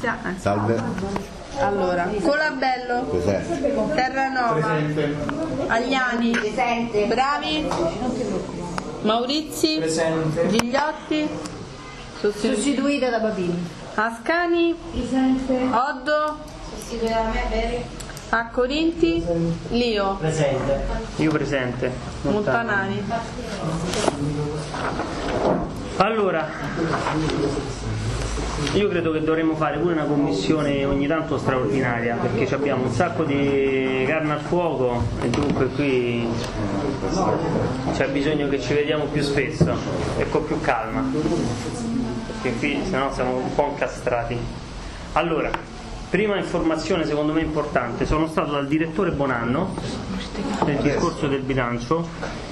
Salve. Allora, Colabello, Presente. Terranova, Presente. Agliani, presente. Bravi, Maurizi, presente. Gigliotti, sostituita da Babini, Ascani, presente. Oddo, sostituita da me, Beri, Accorinti, Lio, presente. Io presente. Montanari. Allora, io credo che dovremmo fare pure una commissione ogni tanto straordinaria, perché abbiamo un sacco di carne al fuoco e dunque qui c'è bisogno che ci vediamo più spesso e con più calma, perché qui sennò siamo un po' incastrati. Allora, prima informazione secondo me importante: sono stato dal direttore Bonanno nel discorso del bilancio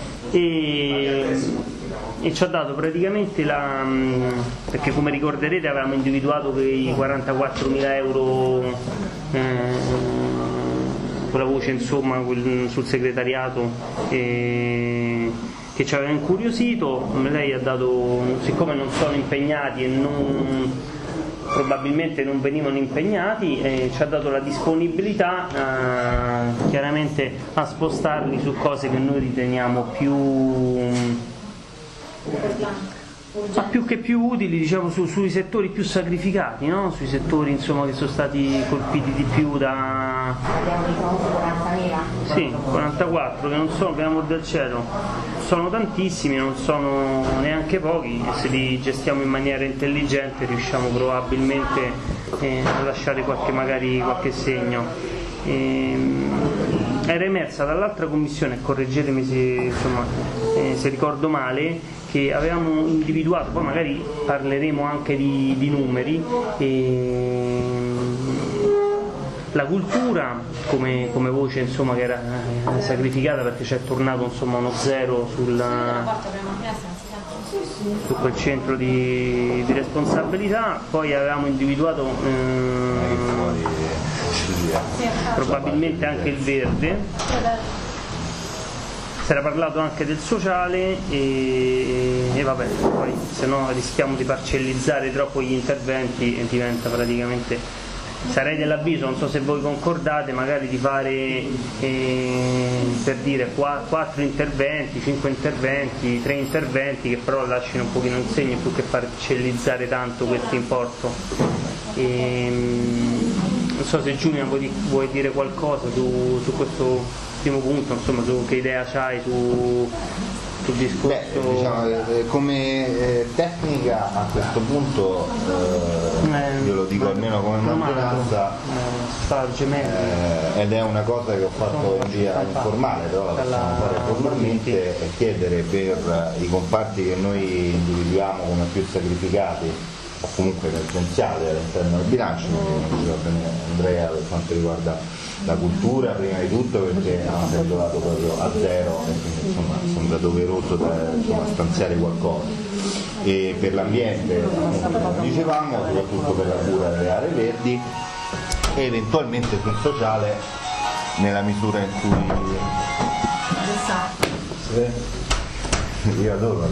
e ci ha dato praticamente perché come ricorderete avevamo individuato quei 44.000 euro quella voce insomma sul segretariato che ci aveva incuriosito. Lei ha dato, siccome non sono impegnati e probabilmente non venivano impegnati, ci ha dato la disponibilità chiaramente a spostarli su cose che noi riteniamo più che più utili, diciamo, sui settori più sacrificati, no? Sui settori insomma che sono stati colpiti di più da... Abbiamo riconosciuto 40.000? Sì, 44, che non sono, per amor del cielo, sono tantissimi, non sono neanche pochi, e se li gestiamo in maniera intelligente riusciamo probabilmente a lasciare magari qualche segno. Era emersa dall'altra commissione, correggetemi se ricordo male, che avevamo individuato, poi magari parleremo anche di numeri, la cultura come voce insomma che era sacrificata perché c'è tornato insomma uno zero su quel centro di responsabilità. Poi avevamo individuato probabilmente anche il verde. Si era parlato anche del sociale e vabbè, poi se no rischiamo di parcellizzare troppo gli interventi e diventa praticamente, sarei dell'avviso, non so se voi concordate, magari di fare per dire 4 interventi, 5 interventi, 3 interventi che però lasciano un pochino un segno più che parcellizzare tanto questo importo. Non so se Giulia vuoi dire qualcosa su questo primo punto, insomma, su che idea c'hai sul discorso. Diciamo, come tecnica a questo punto io lo dico almeno come maggioranza, ed è una cosa che ho fatto in via informale, però la possiamo fare formalmente, e chiedere per i comparti che noi individuiamo come più sacrificati o comunque emergenziali all'interno del bilancio, come diceva bene Andrea per quanto riguarda la cultura prima di tutto, perché hanno calcolato proprio a zero e quindi insomma sembra doveroso stanziare qualcosa, e per l'ambiente come dicevamo, soprattutto per la cura delle aree verdi, e eventualmente sul sociale nella misura in cui io adoro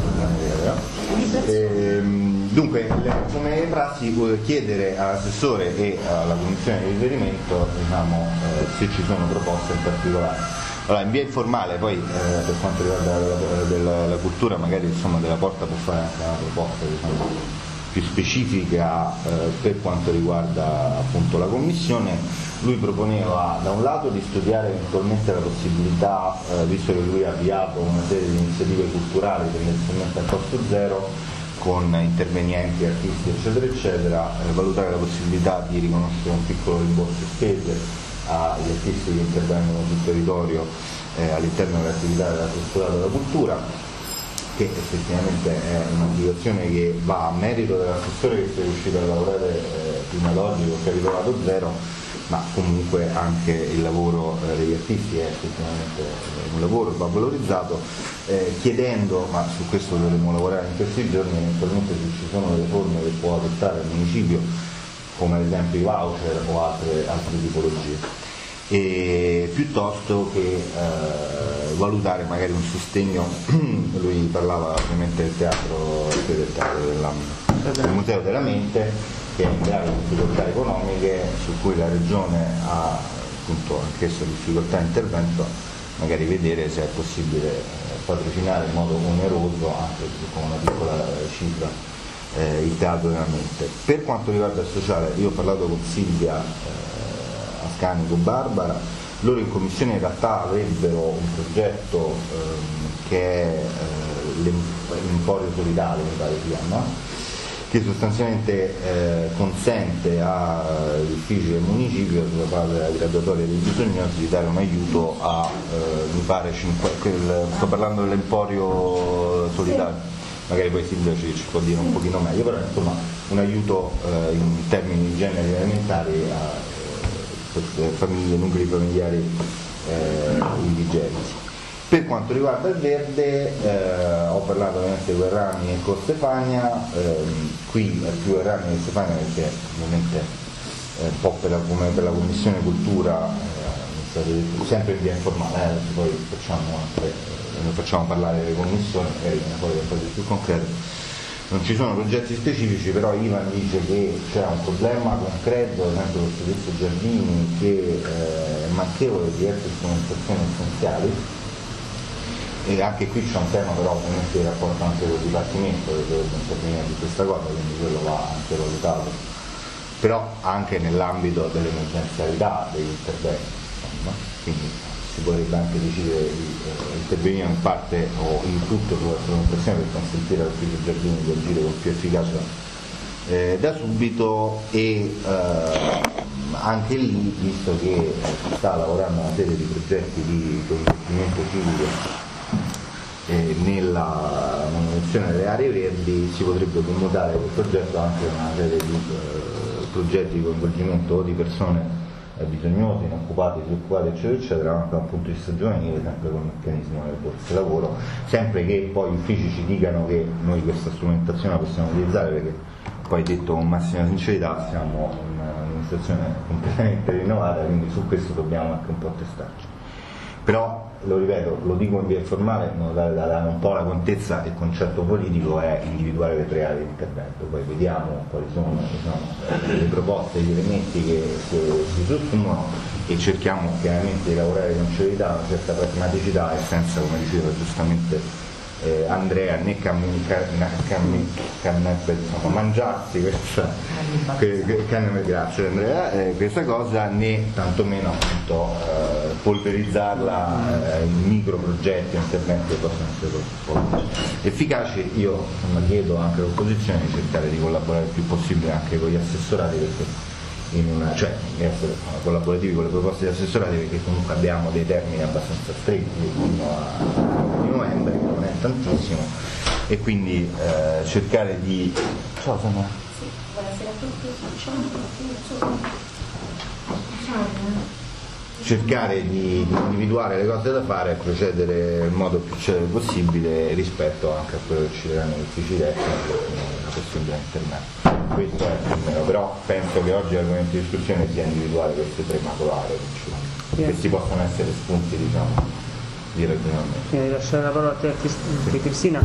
dunque come prassi chiedere all'assessore e alla commissione di riferimento, diciamo, se ci sono proposte in particolare. Allora, in via informale poi per quanto riguarda la cultura magari insomma Della Porta può fare anche una proposta, diciamo, più specifica per quanto riguarda appunto la commissione. Lui proponeva da un lato di studiare eventualmente la possibilità, visto che lui ha avviato una serie di iniziative culturali tendenzialmente a costo zero con intervenienti, artisti eccetera eccetera, valutare la possibilità di riconoscere un piccolo rimborso spese agli artisti che intervengono sul territorio all'interno dell'attività dell'assessorato della cultura, che effettivamente è un'applicazione che va a merito dell'assessore che sia riuscito a lavorare fino ad oggi con capitolato zero, ma comunque anche il lavoro degli artisti è effettivamente un lavoro che va valorizzato, chiedendo, ma su questo dovremo lavorare in questi giorni, eventualmente se ci sono delle forme che può adottare il municipio, come ad esempio i voucher o altre tipologie. E piuttosto che valutare magari un sostegno, lui parlava ovviamente del teatro del Museo della Mente, che è in gravi difficoltà economiche, su cui la Regione ha appunto anch'essa difficoltà di intervento, magari vedere se è possibile patrocinare in modo oneroso, anche con una piccola cifra, il teatro veramente. Per quanto riguarda il sociale, io ho parlato con Silvia Ascani, con Barbara, loro in commissione in realtà avrebbero un progetto che è l'Emporio Solidale, mi pare si chiama, che sostanzialmente consente agli uffici del municipio, sulla base della graduatoria dei bisognosi, di dare un aiuto a, mi pare, sto parlando dell'Emporio Solidale, magari poi Silvia ci può dire un pochino meglio, però insomma un aiuto in termini di generi alimentari a famiglie, nuclei familiari indigenti. Per quanto riguarda il verde, ho parlato ovviamente di Guerrani e con Stefania, qui è più Guerrani che Stefania perché ovviamente un po' come per la Commissione Cultura, sempre in via informale, poi facciamo parlare le commissioni, magari poi un po' più concreto. Non ci sono progetti specifici, però Ivan dice che c'è un problema concreto, ad esempio del servizio giardini, che è manchevole di diverse strumentazioni essenziali, e anche qui c'è un tema però ovviamente di rapporto anche con il Dipartimento che dovrebbe intervenire su questa cosa, quindi quello va anche valutato, però anche nell'ambito dell'emergenzialità degli interventi, insomma. Quindi si potrebbe anche decidere di intervenire in parte o in tutto sulla strumentazione per consentire al ufficio giardini di agire con più efficacia da subito, e anche lì, visto che si sta lavorando una serie di progetti di coinvolgimento civile nella manutenzione delle aree verdi, si potrebbe commutare quel progetto anche una serie di progetti di coinvolgimento o di persone bisognosi, inoccupati, disoccupati, eccetera, eccetera, anche da un punto di vista giovanile, sempre con il meccanismo delle borse lavoro, sempre che poi gli uffici ci dicano che noi questa strumentazione la possiamo utilizzare, perché poi, detto con massima sincerità, siamo un'amministrazione completamente rinnovata, quindi su questo dobbiamo anche un po' testarci. Però, lo ripeto, lo dico in via informale, in modo tale da dare un po' la contezza, il concetto politico è individuare le 3 aree di intervento, poi vediamo quali sono le proposte, gli elementi che si sussumono, e cerchiamo chiaramente di lavorare con celerità, una certa pragmaticità e senza, come diceva giustamente Andrea, né mangiarsi questa, grazie Andrea, questa cosa, né tantomeno appunto polverizzarla in micro progetti o interventi che possono essere efficaci. Io chiedo anche all'opposizione di cercare di collaborare il più possibile anche con gli assessorati, perché cioè essere collaborativi con le proposte di assessorati, perché comunque abbiamo dei termini abbastanza stretti fino a novembre, che non è tantissimo, e quindi cercare di buonasera a tutti, cercare di individuare le cose da fare e procedere nel modo più celere possibile rispetto anche a quello che ci daranno gli uffici tecnici, la possibilità internet. Questo è il mio, però penso che oggi l'argomento di discussione sia individuare queste 3 macroaree che si possono essere spunti, diciamo, di ragionamento. Prima di lasciare la parola a te, Cristina,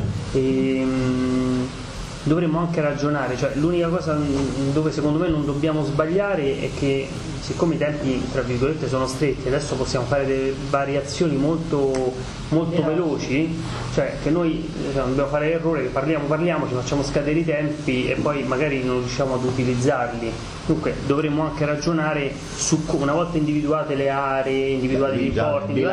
dovremmo anche ragionare, cioè l'unica cosa dove secondo me non dobbiamo sbagliare è che, siccome i tempi tra virgolette sono stretti, adesso possiamo fare delle variazioni molto veloci, cioè che noi dobbiamo fare l'errore che parliamo, ci facciamo scadere i tempi e poi magari non riusciamo ad utilizzarli. Dunque dovremmo anche ragionare su, una volta individuate le aree, individuati i riporti,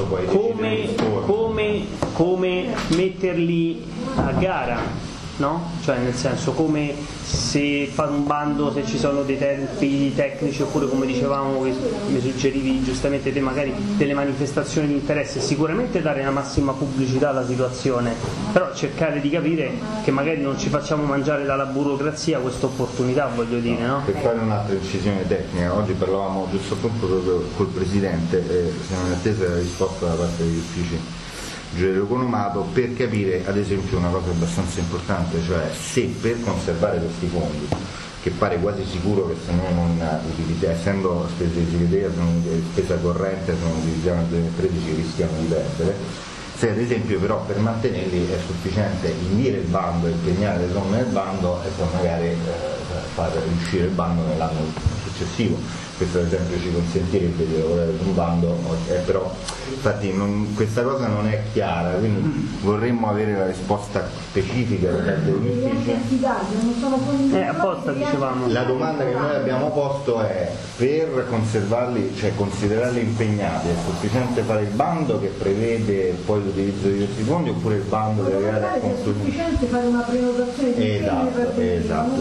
come metterli a gara. No? Cioè nel senso, come se fare un bando, se ci sono dei tempi tecnici, oppure come dicevamo, che mi suggerivi giustamente te, magari delle manifestazioni di interesse, sicuramente dare la massima pubblicità alla situazione, però cercare di capire che magari non ci facciamo mangiare dalla burocrazia questa opportunità, voglio dire, no? Per fare un'altra incisione tecnica, oggi parlavamo giusto appunto proprio col Presidente e siamo in attesa della risposta da parte degli uffici economato, per capire ad esempio una cosa abbastanza importante, cioè se per conservare questi fondi, che pare quasi sicuro che se noi non utilizziamo, essendo spese di segreteria, spesa corrente, sono utilizzate nel 2013, rischiamo di perdere, se ad esempio però per mantenerli è sufficiente indire il bando, impegnare le somme nel bando e poi magari far uscire il bando nell'anno successivo. Questo ad esempio ci consentirebbe di lavorare su un bando, però infatti questa cosa non è chiara, quindi vorremmo avere la risposta specifica degli uffici. Apposta dicevamo. La domanda che noi abbiamo posto è: per conservarli, cioè considerarli impegnati, è sufficiente fare il bando che prevede poi l'utilizzo di questi fondi, oppure il bando deve arrivare a conclusione? È sufficiente fare una prenotazione di esatto.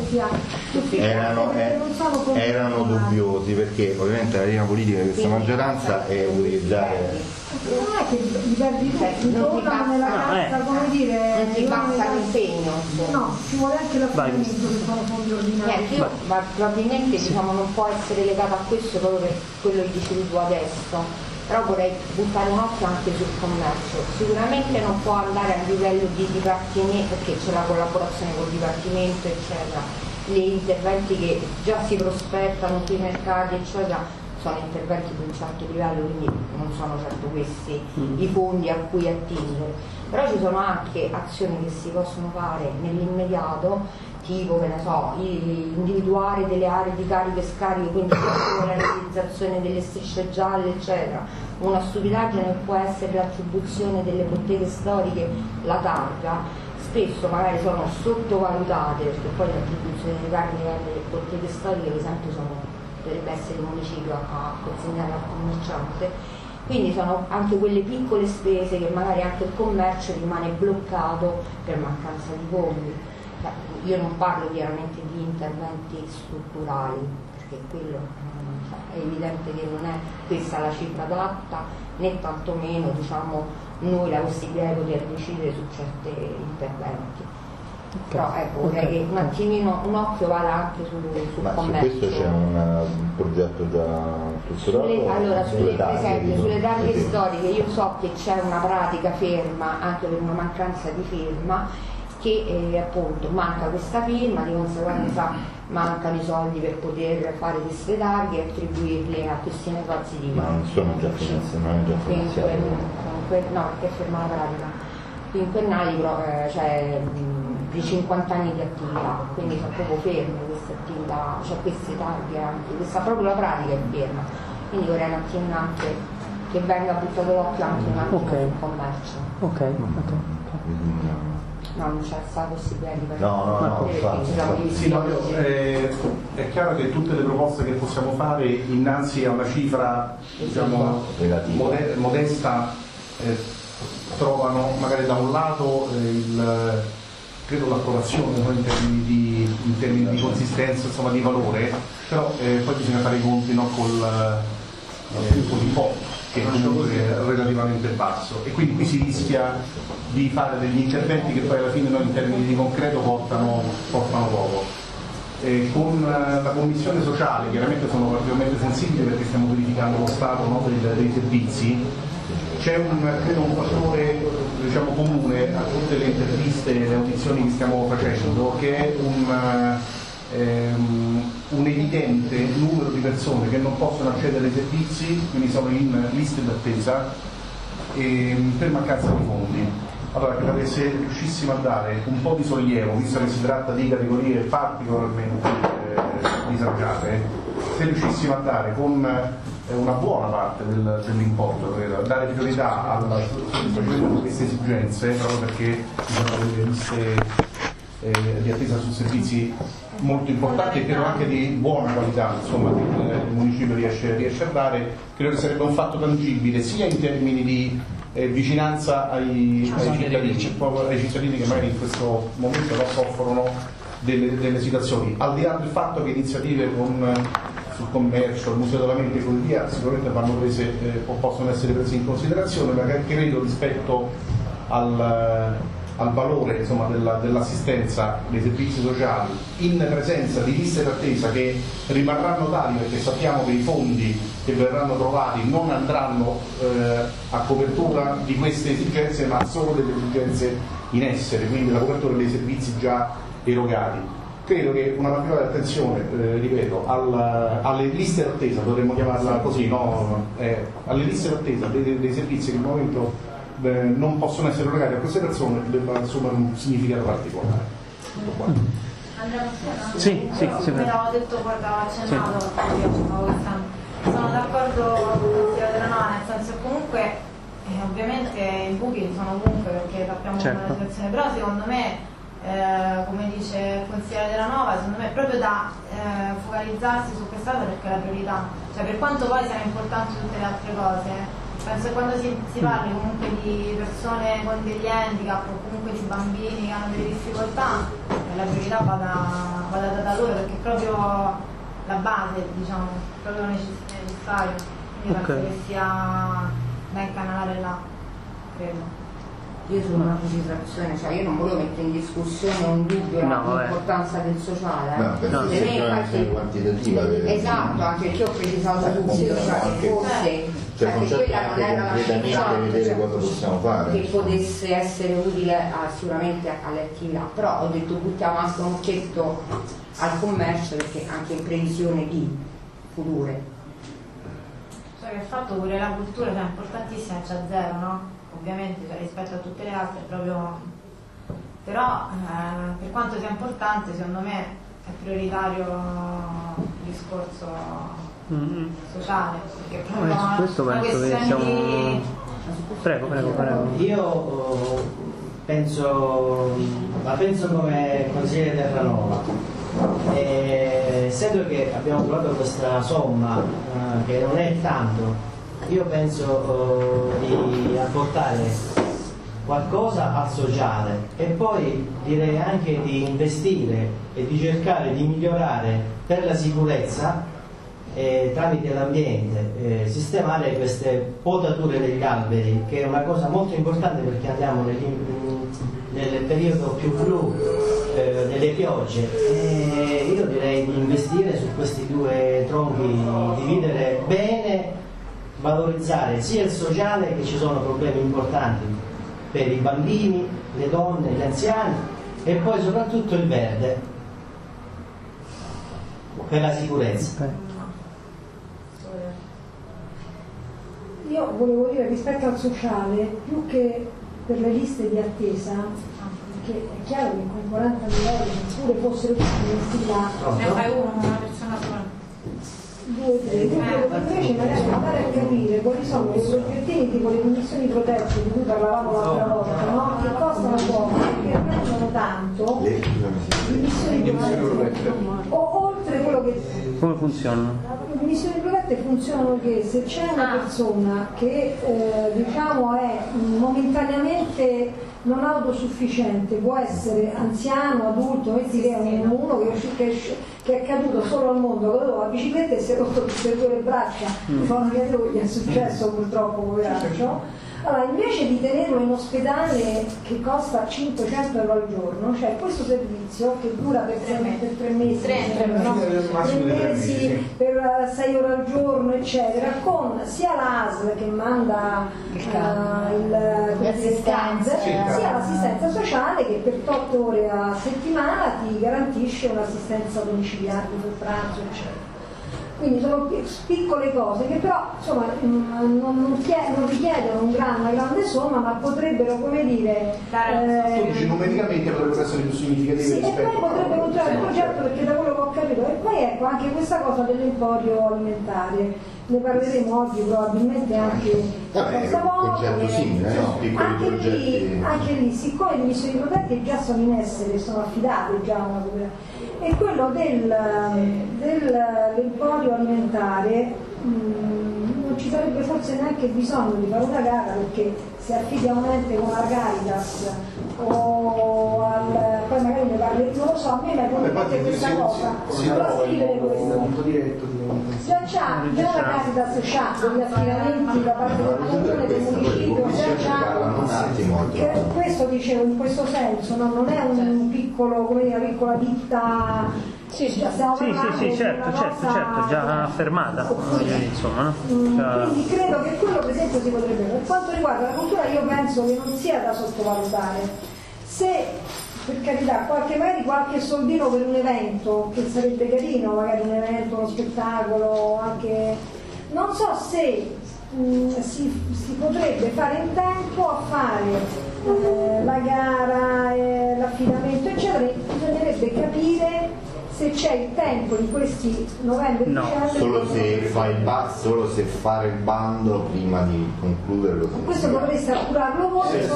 Erano dubbiosi, perché ovviamente la linea politica di questa maggioranza è utilizzare. Non è che li perdi tutti, non nella cassa, come dire, non ti basta l'impegno. No, ci vuole anche l'affidamento che sono fondi ordinari. Ma probabilmente diciamo, non può essere legato a questo proprio per quello che dicevi tu adesso, però vorrei buttare un occhio anche sul commercio. Sicuramente non può andare a livello di dipartimento, perché c'è la collaborazione col dipartimento eccetera, gli interventi che già si prospettano sui mercati eccetera sono interventi di un certo livello, quindi non sono certo questi i fondi a cui attingere, però ci sono anche azioni che si possono fare nell'immediato, tipo che ne so, individuare delle aree di carico e scarico, quindi la realizzazione delle strisce gialle eccetera. Una stupidaggine che può essere l'attribuzione delle botteghe storiche, la targa, spesso magari sono sottovalutate, perché poi l'attribuzione delle targhe delle botteghe storiche per esempio dovrebbe essere il municipio a consegnare al commerciante, quindi sono anche quelle piccole spese che magari anche il commercio rimane bloccato per mancanza di fondi. Io non parlo chiaramente di interventi strutturali, perché quello è evidente che non è questa la cifra adatta, né tantomeno diciamo, noi la possibilità di poter decidere su certi interventi. Però ecco, vorrei che un attimino un occhio vada anche sul commercio. Su questo c'è un progetto già strutturato? Allora, sulle targhe storiche io so che c'è una pratica ferma, anche per una mancanza di firma, che appunto manca questa firma, di conseguenza mancano i soldi per poter fare queste targhe e attribuirle a questi negozi di... Ma non sono già finanziati? No, perché è ferma la pratica. Quinquennali però cioè, di 50 anni di attività, quindi sono proprio ferme queste attività, cioè queste targhe anche, questa proprio la pratica è ferma, quindi vorrei un attimo anche che venga buttato l'occhio anche un attimo sul commercio. Ok. No, non c'è stata possibilità di è chiaro che tutte le proposte che possiamo fare innanzi a una cifra diciamo, modesta trovano magari da un lato credo l'approvazione in termini di consistenza, insomma di valore, però poi bisogna fare i conti con l'importo che comunque è relativamente basso e quindi qui si rischia di fare degli interventi che poi alla fine noi in termini di concreto portano poco. Con la commissione sociale chiaramente sono particolarmente sensibile perché stiamo verificando lo stato dei servizi. C'è credo un fattore diciamo, comune a tutte le interviste e le audizioni che stiamo facendo, che è un evidente numero di persone che non possono accedere ai servizi, quindi sono in liste d'attesa per mancanza di fondi. Allora credo che se riuscissimo a dare un po' di sollievo, visto che si tratta di categorie particolarmente disagiate, se riuscissimo a dare con una buona parte dell'importo, dare priorità alla soddisfazione di queste esigenze, proprio perché ci sono delle liste di attesa su servizi molto importanti e credo anche di buona qualità, insomma, che il municipio riesce a dare, credo che sarebbe un fatto tangibile sia in termini di vicinanza ai cittadini che magari in questo momento non soffrono delle situazioni, al di là del fatto che iniziative sul commercio, il museo della mente e così via sicuramente vanno prese o possono essere prese in considerazione, ma credo rispetto al valore insomma, dell'assistenza dei servizi sociali in presenza di liste d'attesa che rimarranno tali perché sappiamo che i fondi che verranno trovati non andranno a copertura di queste esigenze ma solo delle esigenze in essere, quindi la copertura dei servizi già erogati. Credo che una particolare attenzione, ripeto, alle liste d'attesa, dovremmo chiamarla così, no? Alle liste d'attesa dei servizi che al momento non possono essere erogati a queste persone debba assumere un significato particolare. Andrea Moscona? Sì, come avevo detto, guardavo accennato, sono d'accordo con il consigliere della Nova, nel senso che comunque ovviamente i buchi sono ovunque perché sappiamo come la situazione, però secondo me come dice il consigliere della Nova, secondo me è proprio da focalizzarsi su quest'altro perché è la priorità, cioè per quanto poi siano importanti tutte le altre cose, penso che quando si parli comunque di persone con degli handicap o comunque di bambini che hanno delle difficoltà, la priorità vada data loro perché è proprio la base, diciamo, proprio necessario, quindi penso che sia da incanalare là, credo. Io sono una precisazione, cioè io non volevo mettere in discussione un dubbio l'importanza del sociale. Quantitativa. Esatto, anche perché ho precisato subito, che fosse, che quella non era la concretamente vedere cosa possiamo fare. Che potesse essere utile sicuramente alle attività, però ho detto buttiamo anche un occhietto al commercio perché anche in previsione di future. Cioè che il fatto pure la cultura è importantissima, c'è zero, no? Ovviamente cioè, rispetto a tutte le altre proprio, però per quanto sia importante secondo me è prioritario il discorso sociale perché proprio su questo penso che siamo prego. Io la penso come consigliere Terranova, essendo che abbiamo trovato questa somma che non è tanto, io penso di apportare qualcosa al sociale e poi direi anche di investire e di cercare di migliorare per la sicurezza tramite l'ambiente, sistemare queste potature degli alberi, che è una cosa molto importante perché andiamo nel periodo più blu delle piogge, e io direi di investire su questi due tronchi, dividere bene, valorizzare sia il sociale, che ci sono problemi importanti per i bambini, le donne, gli anziani, e poi soprattutto il verde per la sicurezza. Io volevo dire rispetto al sociale, più che per le liste di attesa, perché è chiaro che con 40 milioni pure fossero tutti messi là, ne fai una persona sola. 2, 3, invece magari andare a capire quali sono gli obiettivi tipo le emissioni protette di cui parlavamo l'altra volta, no? Che costano poco, che rendono tanto, le emissioni protette, o oltre quello che... Come funzionano? Le emissioni protette funzionano che se c'è una persona che diciamo è momentaneamente non autosufficiente, può essere anziano, adulto, metti che è uno che è caduto solo al mondo, con la bicicletta e si è rotto tutte e due le braccia, fa una via che gli è successo purtroppo, poveraccio. Allora, invece di tenerlo in ospedale che costa 500 euro al giorno, c'è questo servizio che dura per 3 mesi, per 6 ore al giorno, eccetera, con sia l'ASL che manda l'assistenza, sia l'assistenza sociale che per 8 ore a settimana ti garantisce un'assistenza domiciliare sul pranzo, eccetera. Quindi sono piccole cose che però insomma non richiedono una grande somma, ma potrebbero, come dire, numericamente potrebbero essere più significative, sì, rispetto, e poi potrebbero entrare il progetto, perché da quello che ho capito. E poi ecco anche questa cosa dell'emporio alimentare, ne parleremo oggi probabilmente anche questa volta. Un progetto simile, no? Anche lì, siccome le missioni protette già sono in essere, sono affidate già a una cooperativa, e quello dell'emporio alimentare non ci sarebbe forse neanche bisogno di fare una gara, perché se affidi a un ente come la Caritas o poi magari ne parli, non lo so, a me mi è venuta questa cosa, però scrivere questo. Già la Caritas c'ha degli affidamenti da parte del comune, del municipio, questo dicevo in questo senso, no? Non è un piccolo, come dire, una piccola ditta. Sì, certo, già affermata, insomma, no? Quindi credo che quello per esempio si potrebbe. Per quanto riguarda la cultura, io penso che non sia da sottovalutare. Se per carità magari qualche soldino per un evento, che sarebbe carino, magari un evento, uno spettacolo, anche non so se si potrebbe fare in tempo a fare la gara, l'affidamento eccetera, bisognerebbe bisognerebbe capire se c'è il tempo in questi novembre e dicembre. Solo se fare il bando prima di concluderlo. Questo dovreste appurarlo voi. Se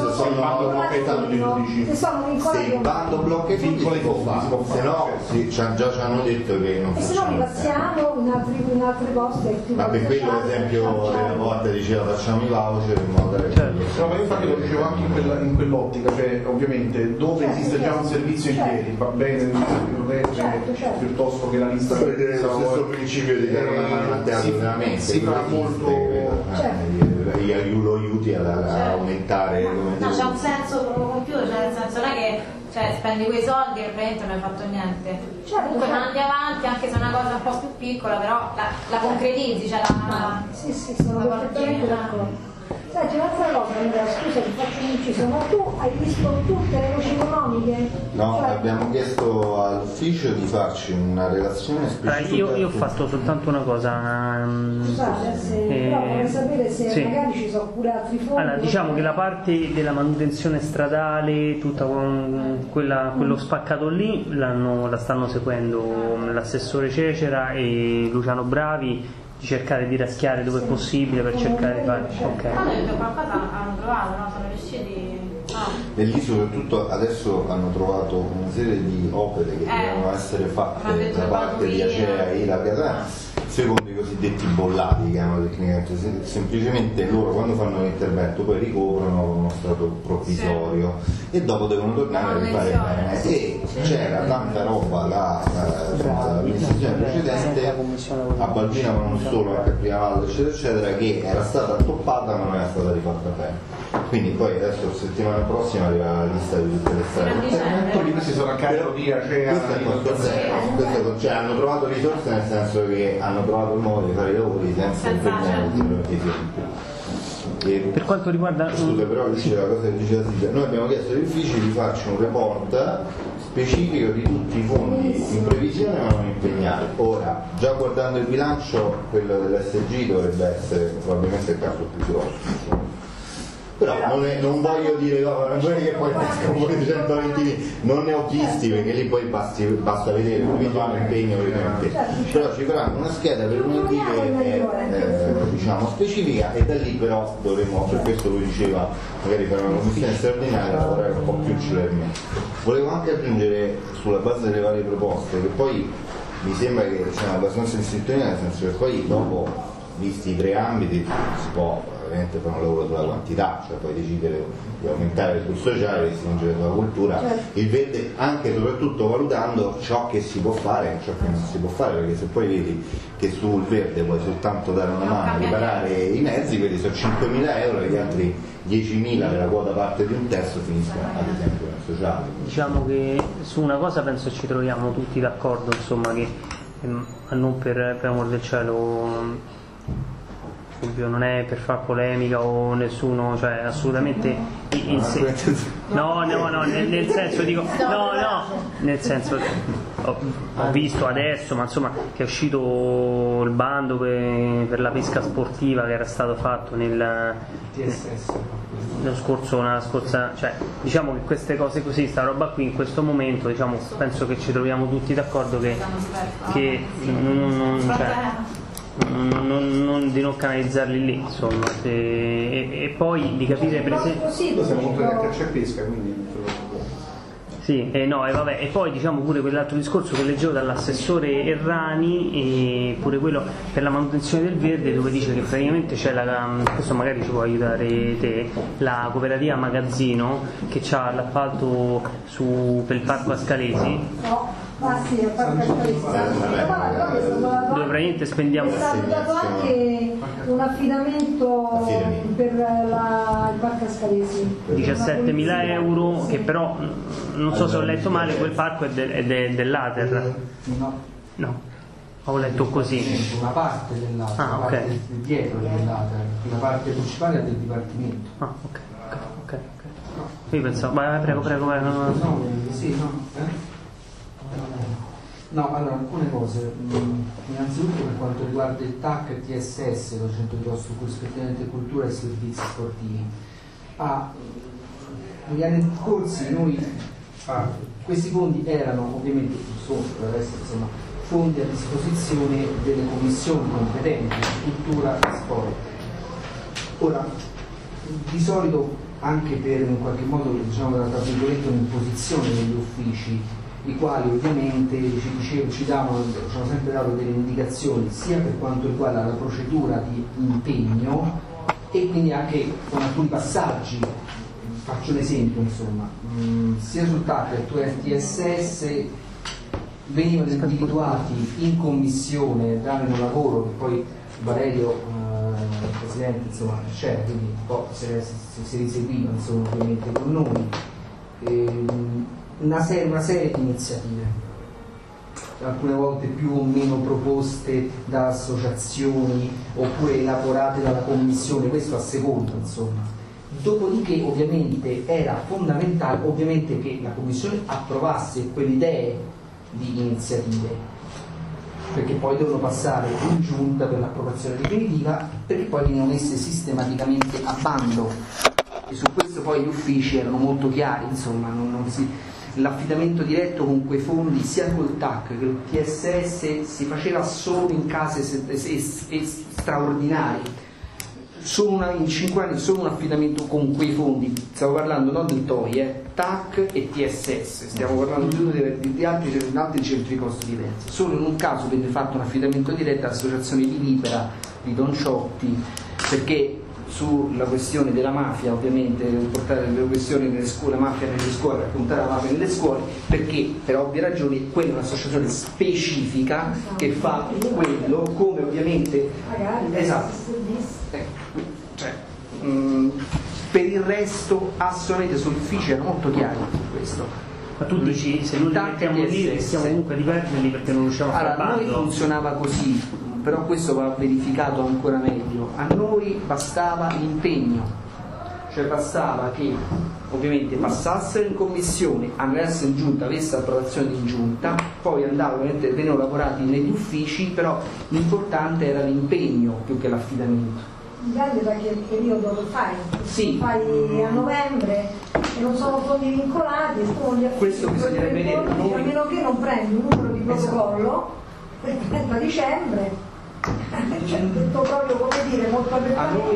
il bando blocca i fondi si può fare, se no già ci hanno detto che non e se no li passiamo in altre poste. Ma per quello ad esempio della volta diceva facciamo i voucher in modo da no, ma infatti lo dicevo anche in quell'ottica, cioè ovviamente dove esiste già un servizio in piedi va bene piuttosto che la lista per vedere lo stesso principio di si fa molto lo aiuti ad aumentare. No, c'è un senso proprio compiuto, cioè nel senso non è che spendi quei soldi e veramente non hai fatto niente. Comunque non andi avanti, anche se è una cosa un po' più piccola, però la concretizzi, cioè sì, sono perfettamente d'accordo. Senti, un'altra cosa, Andrea, scusa, ti faccio un inciso, ma tu hai visto tutte le voci economiche? No, abbiamo chiesto all'ufficio di farci una relazione specifica. Io ho fatto soltanto una cosa. Scusate, però vorrei sapere se magari ci sono pure altri fondi. Allora, diciamo che la parte della manutenzione stradale, tutta quello spaccato lì, la stanno seguendo l'assessore Cecera e Luciano Bravi, di cercare di raschiare dove è possibile per cercare di fare. Qualcosa hanno trovato, no? Sono riusciti. E lì soprattutto adesso hanno trovato una serie di opere che devono essere fatte da parte di Acea e la Catania secondo i cosiddetti bollati, che chiamano tecnicamente. Semplicemente loro quando fanno l'intervento poi ricoprono uno stato provvisorio e dopo devono tornare a rifare bene, e c'era tanta roba l'amministrazione precedente a Balbina, ma non solo, anche a Prima Valle eccetera, che era stata toppata ma non era stata rifatta bene. Quindi poi adesso settimana prossima arriva la lista di tutte le strade. Questi sono a carico di Acea. Cioè hanno trovato risorse, nel senso che hanno trovato il modo di fare i lavori senza impegnare ulteriormente tempi. Per quanto riguarda scusa, però dice la cosa che diceva Silvia, noi abbiamo chiesto agli uffici di farci un report specifico di tutti i fondi in previsione ma non impegnati. Ora, già guardando il bilancio, quello dell'SG dovrebbe essere probabilmente il caso più grosso. Però non voglio dire non voglio che poi escono fuori 120, non ne ho visti perché lì poi basta vedere l'impegno ovviamente. Però ci faranno una scheda per lunedì che è diciamo specifica, e da lì però dovremo, per questo lui diceva magari fare una commissione straordinaria, lavorare un po' più celermente. Volevo anche aggiungere sulla base delle varie proposte che poi mi sembra che siamo abbastanza in sintonia, nel senso che poi dopo, visti i tre ambiti, si può ovviamente fare un lavoro sulla quantità, cioè puoi decidere di aumentare sul sociale, di stringere sulla cultura, il verde, anche e soprattutto valutando ciò che si può fare e ciò che non si può fare, perché se poi vedi che sul verde puoi soltanto dare una mano a riparare i mezzi, quelli sono 5.000 euro e gli altri 10.000 della quota parte di un terzo finiscono ad esempio nel sociale. Diciamo che su una cosa penso ci troviamo tutti d'accordo, insomma, che non per amor del cielo non è per far polemica o nessuno, cioè assolutamente nel senso dico nel senso ho visto adesso, ma insomma, che è uscito il bando per la pesca sportiva che era stato fatto nel scorsa, cioè diciamo che queste cose così, sta roba qui in questo momento, diciamo, penso che ci troviamo tutti d'accordo che di non canalizzarli lì, insomma, e poi di capire per esempio siamo contrari a caccia e pesca, quindi e poi diciamo pure quell'altro discorso che leggevo dall'assessore Errani, e pure quello per la manutenzione del verde, dove dice che praticamente c'è questo magari ci può aiutare te, la cooperativa Magazzino che ha l'appalto per il parco Ascalesi. Sì, al parco Ascalesi. Dove praticamente spendiamo. È stato dato anche un affidamento per il parco Ascalesi. 17.000 euro, che però non so se ho letto male, quel parco è dell'Ater. No. Ho letto così. Una parte dell'Ater, una parte dietro dell'Ater, la parte principale è del Dipartimento. Ok. Io pensavo, prego. No, allora alcune cose. Innanzitutto per quanto riguarda il TAC e TSS, lo centro di costo rispettivamente cultura e servizi sportivi. Negli anni scorsi noi Questi fondi erano ovviamente, sono per adesso, insomma, fondi a disposizione delle commissioni competenti, cultura e sport. Ora, di solito anche per in qualche modo, diciamo, tra virgolette, un'imposizione degli uffici, i quali ovviamente ci hanno sempre dato delle indicazioni sia per quanto riguarda la procedura di impegno e quindi anche con alcuni passaggi. Faccio un esempio, insomma, sia sul TAC che sul TSS venivano individuati in commissione, davano un lavoro che poi Valerio, il Presidente, insomma, c'è, quindi un po' si riseguiva, insomma, ovviamente con noi, una serie di iniziative, alcune volte più o meno proposte da associazioni oppure elaborate dalla commissione, questo a seconda, insomma. Dopodiché ovviamente era fondamentale ovviamente che la commissione approvasse quelle idee di iniziative, perché poi devono passare in giunta per l'approvazione definitiva, perché poi venivano messe sistematicamente a bando, e su questo poi gli uffici erano molto chiari, insomma, l'affidamento diretto con quei fondi sia col TAC che col TSS si faceva solo in casi straordinari. In 5 anni solo un affidamento con quei fondi, stiamo parlando non del TOI, TAC e TSS, stiamo parlando di altri centri di costo diversi. Solo in un caso venne fatto un affidamento diretto all'associazione di Libera di Don Ciotti, perché sulla questione della mafia, ovviamente portare le questioni nelle scuole, la mafia nelle scuole, raccontare la mafia nelle scuole, perché per ovvie ragioni quella è un'associazione specifica che fa quello, come ovviamente per il resto assolutamente sugli uffici erano molto chiari su questo. Ma tu dici, se noi li mettiamo lì rischiamo comunque di perderli perché non riusciamo a fare bando? Allora, noi funzionava così, però questo va verificato ancora meglio. A noi bastava l'impegno, cioè bastava che ovviamente passassero in commissione, andasse in giunta, avesse approvazione in giunta, poi venivano lavorati negli uffici, però l'importante era l'impegno più che l'affidamento. Dipende da che periodo lo fai. Sì. Fai a novembre e non sono fondi vincolati, questo bisognerebbe vedere. A meno che non prendi un numero di protocollo per il 30 dicembre, cioè detto proprio come dire molto apertamente. A noi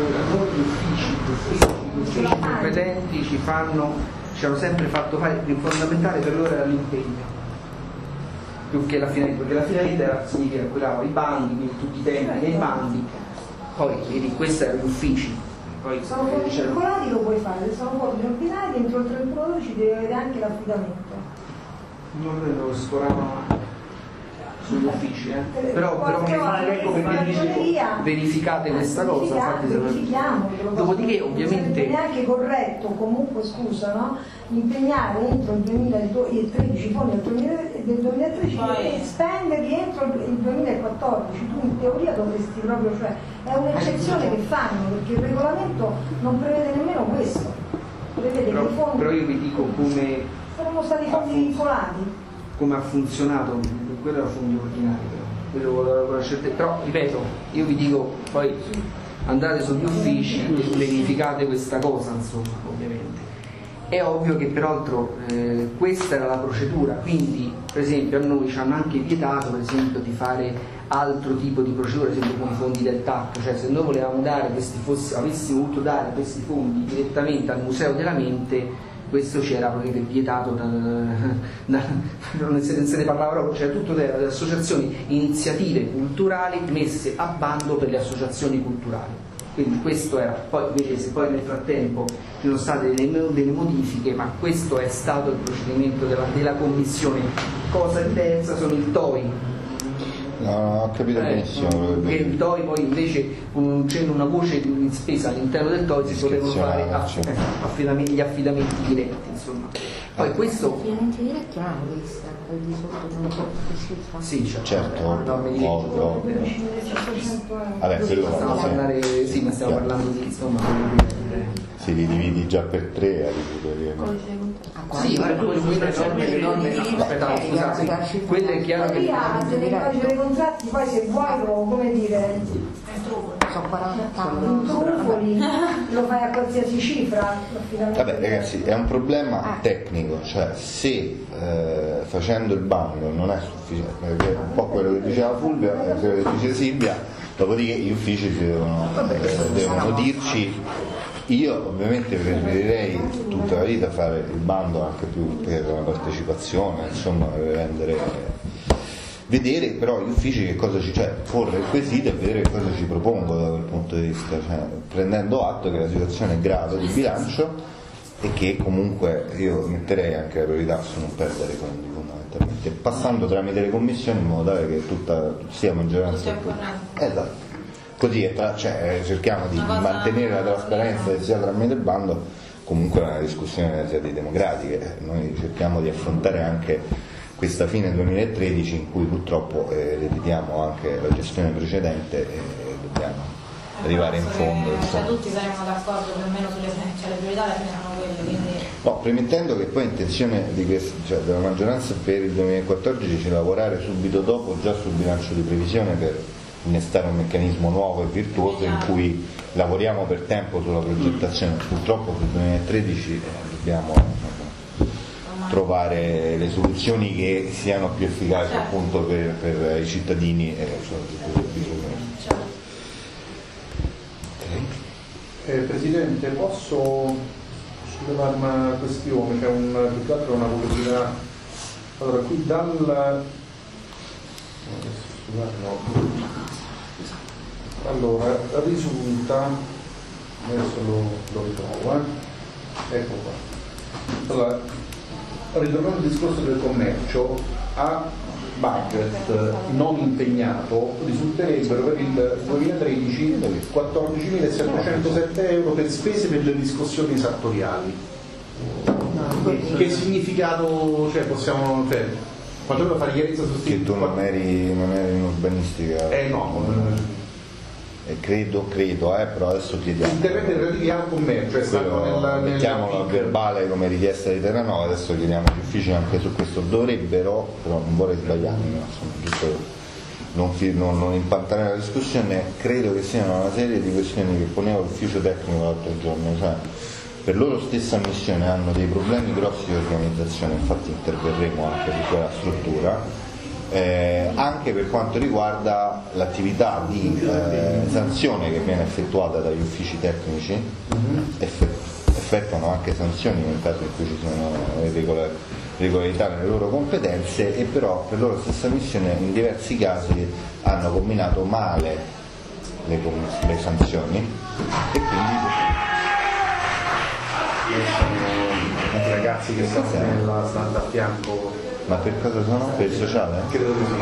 gli uffici competenti ci hanno sempre fatto fare, il fondamentale per loro era l'impegno più che la finalità, perché la finalità significa i bandi, quindi tutti i tempi dei bandi. Poi vedi, questi erano gli uffici. Poi, sono fondi vincolati, lo puoi fare, se sono fondi ordinari entro il 31/12 devi avere anche l'affidamento. Non vedo che scoravano sugli uffici, però verificate questa cosa, dopodiché ovviamente è neanche corretto comunque, scusa, no? Impegnare entro il 2013 fondi del 2013 e spenderli entro il 2014. Tu in teoria dovresti proprio, cioè è un'eccezione che fanno, perché il regolamento non prevede nemmeno questo, prevede che i fondi, però io vi dico come saranno stati fondi vincolati, come ha funzionato, quello era fondi ordinari, però ripeto, io vi dico, poi andate sugli uffici e verificate questa cosa, insomma, ovviamente. È ovvio che peraltro questa era la procedura, quindi per esempio a noi ci hanno anche vietato per esempio di fare altro tipo di procedura, ad esempio con i fondi del TAC, cioè se noi volevamo dare avessimo voluto dare questi fondi direttamente al Museo della Mente, questo ci era praticamente vietato, non se ne parlava proprio, cioè tutto era delle associazioni, iniziative culturali messe a bando per le associazioni culturali. Quindi questo era, poi vedete, se poi nel frattempo ci sono state delle modifiche, ma questo è stato il procedimento della commissione. Cosa diversa sono il TOI. No, ho capito benissimo. Che il TOI poi invece c'è una voce di spesa all'interno del TOI, si potevano fare gli affidamenti diretti, insomma. Poi questo. Gli affidamenti diretti non hanno vista, al di sotto non c'è. Sì, certo. Vabbè, ma stiamo parlando di insomma. Se li dividi già per 3 A Sì, le norme, aspetta, scusate, quelle è chiaro che deve fare i contratti, poi se vuoi come dire, in trufoli lo fai a qualsiasi cifra. Vabbè ragazzi, è un problema tecnico, cioè se facendo il bando non è sufficiente, perché è un po' quello che diceva Fulvio, quello che dice Silvia, dopodiché gli uffici si devono dirci. Io ovviamente preferirei tutta la vita fare il bando anche più per la partecipazione, insomma, per vedere però gli uffici che cosa ci, cioè porre il quesito e vedere che cosa ci propongono da quel punto di vista, cioè, prendendo atto che la situazione è grave di bilancio e che comunque io metterei anche la priorità su non perdere fondi fondamentalmente, passando tramite le commissioni in modo tale che sia maggioranza. Esatto. Così cerchiamo di mantenere la trasparenza sia tramite il bando, comunque una discussione delle sedi democratiche. Noi cerchiamo di affrontare anche questa fine 2013 in cui purtroppo ereditiamo anche la gestione precedente e dobbiamo arrivare in fondo. Tutti saremmo d'accordo più o meno sulle priorità, alla fine sono quelle, quindi... No, premettendo che poi intenzione della maggioranza per il 2014 c'è lavorare subito dopo già sul bilancio di previsione per innestare un meccanismo nuovo e virtuoso in cui lavoriamo per tempo sulla progettazione. Purtroppo per il 2013 dobbiamo trovare le soluzioni che siano più efficaci appunto per i cittadini e soprattutto per i bisognosi. Presidente, posso sollevare una questione, che è più che altro una curiosità. Allora, qui allora, risulta, adesso lo ritrovo, ecco qua. Allora, ritornando al discorso del commercio, a budget non impegnato risulterebbero per il 2013 14.707 euro per spese per le discussioni esattoriali. Che significato, cioè possiamo, quanto fare chiarezza su che tu non eri in urbanistica? No. Credo, però adesso chiediamo. Interventi relativi al commercio è stato mettiamolo a verbale come richiesta di Terranova, adesso chiediamo agli uffici anche su questo. Dovrebbero, però non vorrei sbagliarmi, insomma, giusto non impantanare la discussione, credo che siano una serie di questioni che poneva l'ufficio tecnico l'altro giorno, cioè per loro stessa missione hanno dei problemi grossi di organizzazione, infatti interverremo anche su quella struttura. Anche per quanto riguarda l'attività di sanzione che viene effettuata dagli uffici tecnici, effettuano anche sanzioni nel caso in cui ci siano irregolarità nelle loro competenze, e però per loro stessa missione in diversi casi hanno combinato male le sanzioni e quindi i ragazzi che stanno nella stanza a fianco. Ma per cosa sono? Per il sociale? Credo che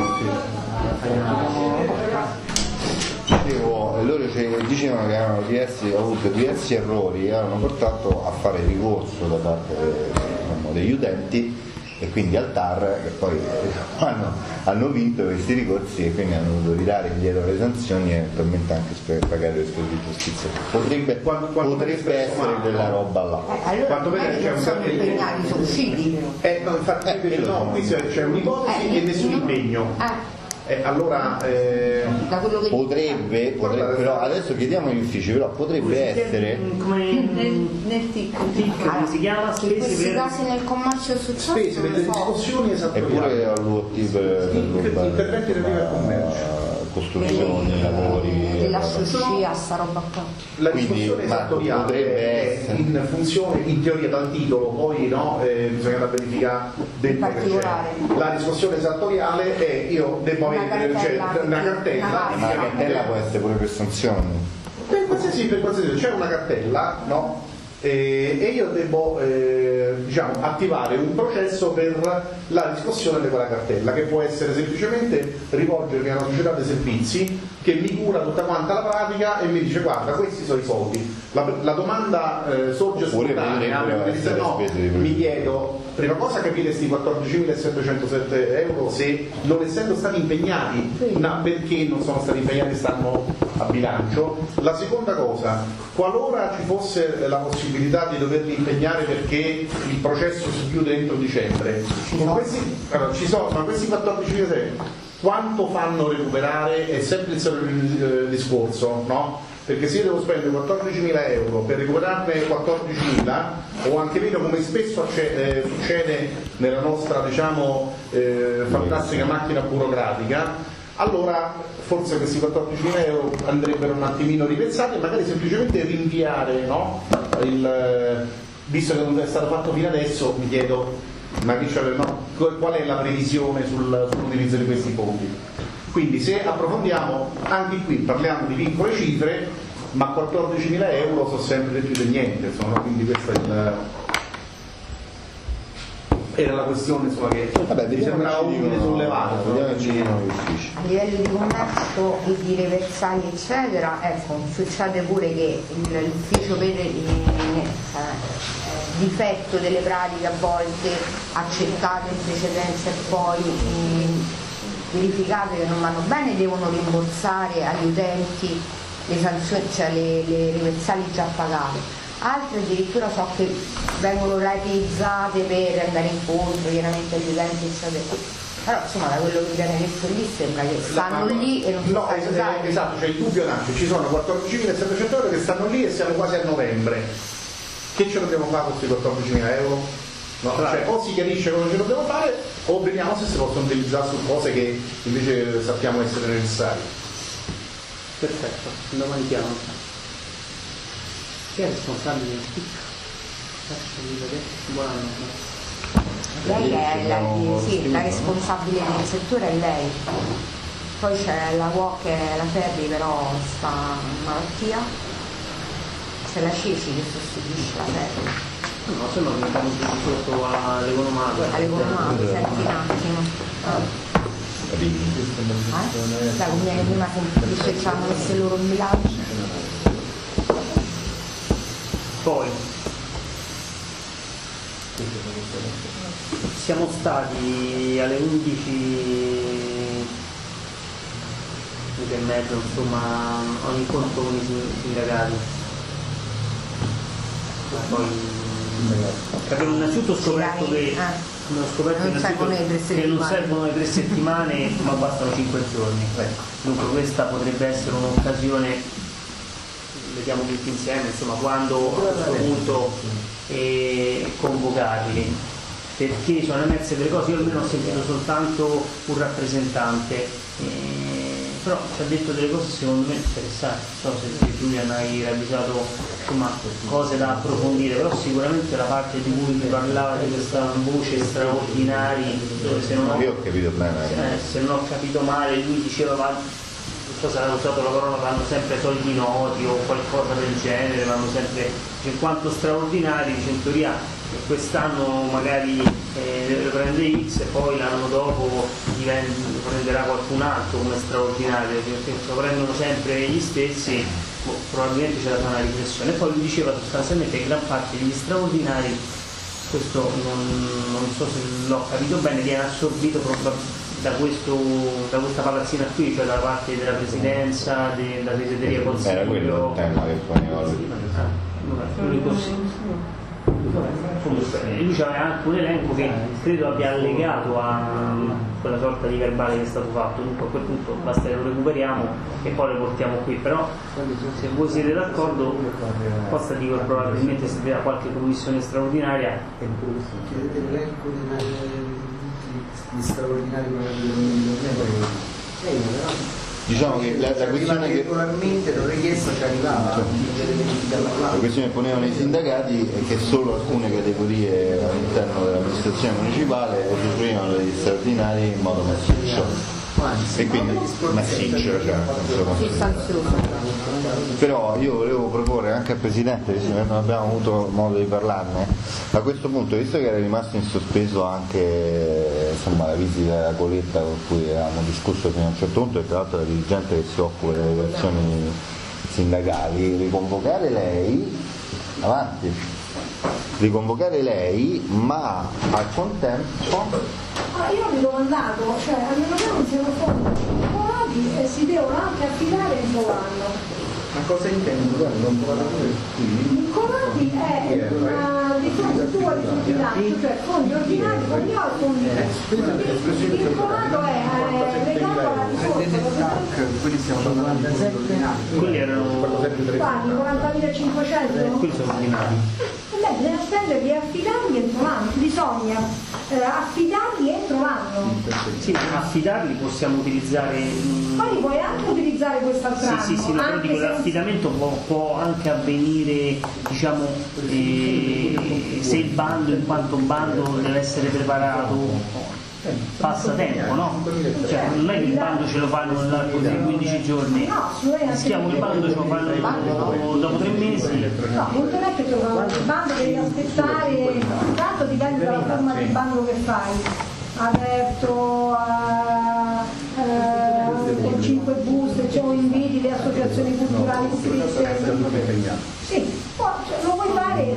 sì. Dicevo, loro dicevano che avevano avuto diversi errori e hanno portato a fare ricorso da parte degli utenti e quindi al TAR, che poi hanno vinto questi ricorsi e quindi hanno dovuto ridare indietro le sanzioni e eventualmente anche pagare le spese di giustizia. Potrebbe essere quella roba là. Allora non sono impegnati, sono usciti. No, infatti qui c'è un'ipotesi e nessun impegno. Allora potrebbe, però adesso chiediamo agli uffici, però potrebbe essere nel TIC come si chiama? In questi casi nel commercio sociale spese per le discussioni esattoriali, eppure all'UOT per interventi relativi al commercio, costruzioni, lavori, lascio scia sta roba qua. La discussione esattoriale è in funzione, in teoria dal titolo, poi bisogna da verificare dentro che c'è. La discussione esattoriale è io devo avere una cartella. Ma la cartella può essere pure per sanzioni. Per qualsiasi c'è una cartella, no? E io devo attivare un processo per la riscossione di quella cartella, che può essere semplicemente rivolgermi a una società dei servizi che mi cura tutta quanta la pratica e mi dice guarda questi sono i soldi. La domanda sorge spontanea, mi chiedo prima cosa capire questi 14.707 euro se non essendo stati impegnati, perché non sono stati impegnati, stanno a bilancio. La seconda cosa, qualora ci fosse la possibilità di doverli impegnare perché il processo si chiude entro dicembre, ma questi 14.000 quanto fanno recuperare? È sempre il solito discorso, no? Perché se io devo spendere 14.000 euro per recuperarne 14.000, o anche meno, come spesso succede nella nostra, diciamo, fantastica macchina burocratica, allora forse questi 14.000 euro andrebbero un attimino ripensati e magari semplicemente rinviare, no? Visto che non è stato fatto fino adesso, mi chiedo, ma qual è la previsione sull'utilizzo di questi fondi? Quindi se approfondiamo, anche qui parliamo di piccole cifre, ma 14.000 euro sono sempre più di niente, insomma, quindi questa era la questione, insomma, che mi sembrava utile sollevare. A livello di commercio e di reversali eccetera, ecco, succede pure che l'ufficio per difetto delle pratiche a volte accettate in precedenza e poi verificate che non vanno bene, devono rimborsare agli utenti le sanzioni, cioè le reversali già pagate. Altre addirittura so che vengono rateizzate per andare incontro chiaramente agli utenti eccetera. Però insomma da quello che viene detto lì sembra che stanno lì e non sono stati usati. Esatto, cioè il dubbio nasce, ci sono 14.700 euro che stanno lì e siamo quasi a novembre. Che ce dobbiamo fare con questi 14.000 euro? No, cioè, o si chiarisce come ce dobbiamo fare o vediamo se si possono utilizzare su cose che invece sappiamo essere necessarie. Perfetto, domani chiamo. Chi è responsabile del PIC? Buon anno. Lei è la responsabile del settore è lei. Poi c'è la UOC che è la Ferri, però sta in malattia. C'è la Ceci che sostituisce la Ferri. No, se no andiamo sotto all'economato. All'economato, senti un attimo. Dai, conviene prima che ci hanno messo loro in bilancio. Poi siamo stati alle 11:30, insomma, ho un incontro con i sindacati. Poi innanzitutto ho scoperto che non servono le 3 settimane ma bastano 5 giorni. Dunque questa potrebbe essere un'occasione, vediamo tutti insieme, insomma, quando a questo punto convocarli, perché sono emerse delle cose. Io almeno ho sentito soltanto un rappresentante, però ci ha detto delle cose secondo me interessanti. Non so se Giulia ne hai ravvisato, insomma, cose da approfondire, però sicuramente la parte di cui parlava di questa voce straordinaria, dove se non ho capito male lui diceva non so se aveva usato la parola, vanno sempre soldi noti o qualcosa del genere, vanno sempre in quanto straordinari, in teoria quest'anno magari prende X e poi l'anno dopo prenderà qualcun altro come straordinario, perché prendono sempre gli stessi, probabilmente c'è da fare una riflessione. E poi lui diceva sostanzialmente che gran parte degli straordinari, questo non so se l'ho capito bene, viene assorbito da questa palazzina qui, cioè da parte della presidenza, della segreteria consiglio. Era quello il tema che poneva lui. Lui c'aveva anche un elenco che credo abbia allegato a quella sorta di verbale che è stato fatto. Dunque a quel punto basta che lo recuperiamo e poi lo portiamo qui. Però se voi siete d'accordo, possa dire probabilmente se da qualche commissione straordinaria. Chiedete l'elenco di straordinari diciamo che la questione che regolarmente la richiesta ci arrivava, la questione che ponevano i sindacati è che solo alcune categorie all'interno dell'amministrazione municipale usufruivano degli straordinari in modo massiccio e quindi massiccio, però io volevo proporre anche al Presidente, visto che non abbiamo avuto modo di parlarne, a questo punto, visto che era rimasto in sospeso anche insomma, la visita della Coletta con cui avevamo discusso fino a un certo punto, e tra l'altro la dirigente che si occupa delle relazioni sindacali, riconvocare lei avanti, riconvocare lei, ma al contempo io mi domandato, cioè a meno che non siano fondi vincolati e si devono anche affidare entro l'anno. Ma cosa intendo? Non Vincolati è di fronte tu vuoi sul bilancio, cioè fondi ordinari, fondi o fondi. Vincolato è legato alla risorsa. Quelli stiamo parlando di ordinari. Quelli erano 40.500. quelli sono ordinari. Beh, bisogna spenderli e affidarli entro l'anno, bisogna affidarli entro l'anno. Sì, affidarli possiamo utilizzare. Poi puoi anche utilizzare quest'altro anno. Sì, no, però dico l'affidamento può anche avvenire, diciamo, se il bando in quanto bando deve essere preparato passa tempo, no? Cioè non è che il bando ce lo fanno nell'arco di 15 giorni, rischiamo il bando ce lo fanno dopo 3 mesi. No, appunto non è che il bando devi aspettare, tanto dipende dalla forma del bando che fai, aperto con 5 buste, cioè inviti le associazioni culturali iscritte. Sì, lo puoi fare.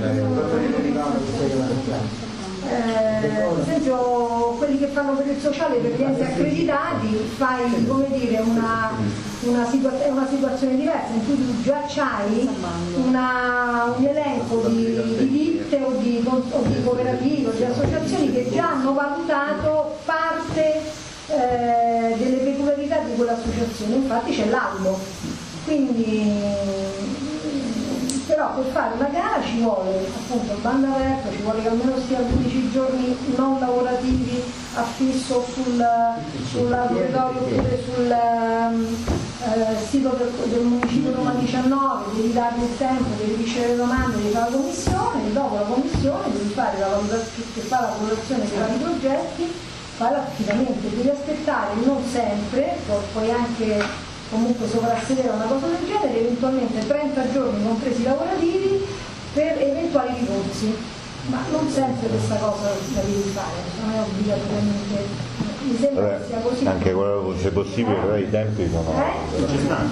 Per esempio quelli che fanno per il sociale per gli enti accreditati fai, come dire, una situazione diversa in cui tu già hai un elenco di ditte o di cooperative o di associazioni che già hanno valutato parte delle peculiarità di quell'associazione, infatti c'è l'albo, quindi però per fare una gara ci vuole appunto il bando aperto, ci vuole che almeno stia 15 giorni non lavorativi affisso sul territorio oppure sul sito del municipio Roma 19, devi dargli il tempo, devi ricevere domande, devi fare la commissione, e dopo la commissione devi fare la valutazione che fa la valutazione dei vari progetti, fai l'affidamento, devi aspettare non sempre, puoi anche comunque sovrassedere una cosa del genere, eventualmente 30 giorni compresi lavorativi per eventuali ricorsi, ma non sempre questa cosa la devi fare, non è obbligatoriamente, mi sembra che sia così. Anche quello se possibile, però i tempi sono Io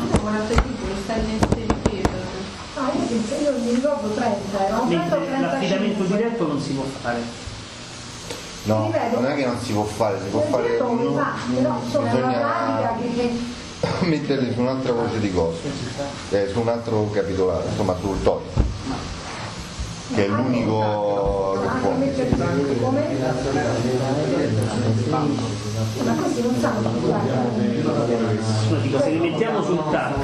mi ricordo 30, l'affidamento diretto non si può fare. no, non è che non si può fare, si può fare, però insomma è una pratica che metterli su un'altra voce di costo, su un altro capitolato, insomma sul TOI, che è l'unico che può. Ma questi non sanno Se li mettiamo sul TAC,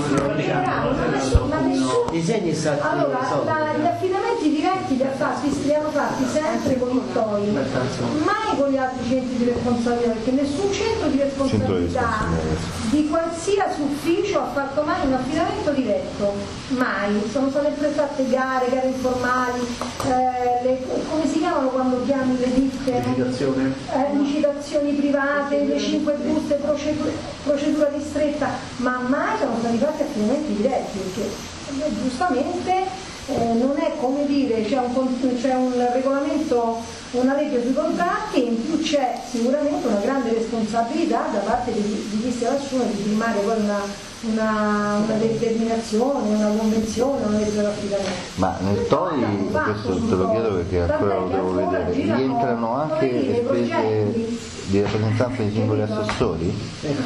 allora gli affidamenti diretti li hanno fatti sempre con il TOI, mai con gli altri centri di responsabilità, perché nessun centro di responsabilità di qualsiasi ufficio ha fatto mai un affidamento diretto, mai. Sono state fatte gare informali, come si chiamano quando chiami le ditte? Licitazioni private, le 5 buste, procedura ristretta, ma mai sono stati fatti affidamenti diretti, perché giustamente non è come dire, c'è un regolamento, una legge sui contratti e in più c'è sicuramente una grande responsabilità da parte di chi se l'assume di firmare poi una determinazione, una convenzione, una legge d'affidamento. Ma nel TOI, questo te lo chiedo perché ancora lo devo vedere, rientrano anche le spese di rappresentanza dei singoli assessori?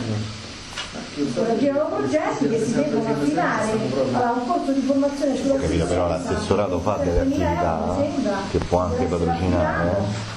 Girano progetti che si devono affidare a un corso di formazione sulla Ho capito, però l'assessorato fa delle attività che può anche patrocinare.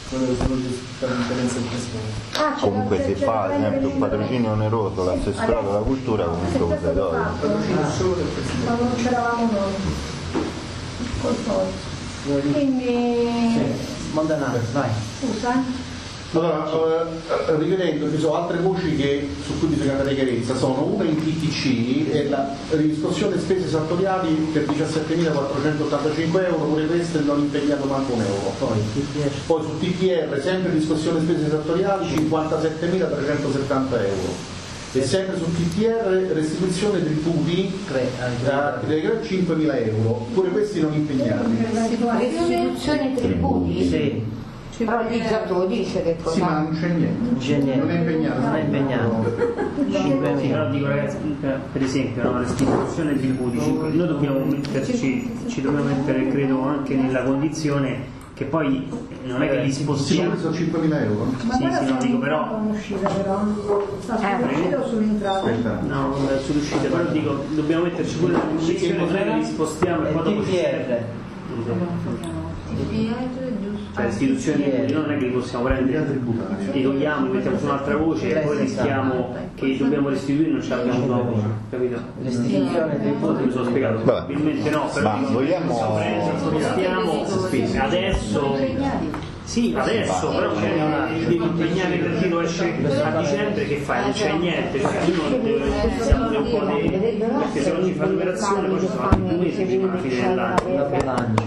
Comunque se fa ad esempio un patrocinio oneroso l'assessorato della cultura, comunque usa i TOI. Quando non c'eravamo noi col TOI. Quindi Montanaro, vai. scusa. Allora, rivedendo, ci sono altre voci su cui bisogna dare chiarezza, sono una in TTC e la riscossione spese esattoriali per 17.485 euro, pure queste non impegnato manco un euro. Poi su TPR, sempre riscossione spese esattoriali, 57.370 euro. E sempre su TPR restituzione tributi 5.000 euro, pure questi non impegnati. Restituzione tributi? Sì. Però lì già te lo dice che cosa. Sì, ma non c'è niente. Non è impegnato. Non è impegnato. 5.000. Però dico ragazzi, per esempio, no, l'istituzione di 5, noi dobbiamo metterci, ci dobbiamo mettere credo anche nella condizione che poi non è che li spostiamo. Sono 5.000 euro. Ma sì, non dico però. Sull'uscita però. Sta sull'uscita o sull'entrata? No, sull'uscita, però dico, dobbiamo metterci pure nella condizione, non è che li spostiamo e poi dopo ci cioè istituzioni non è che li possiamo prendere, li togliamo, li mettiamo su un'altra voce e poi rischiamo che dobbiamo restituire e non ce l'abbiamo dopo, capito? Restituzione dei voti. Mi sono spiegato, probabilmente no, però ma vogliamo spostiamo adesso. Sì, adesso però devi impegnare per chi lo esce a dicembre, che fai? Non c'è niente, cioè uno deve pure un po' di. Perché se non ci fa l'operazione poi ci sono altri 2 mesi prima della fine dell'anno.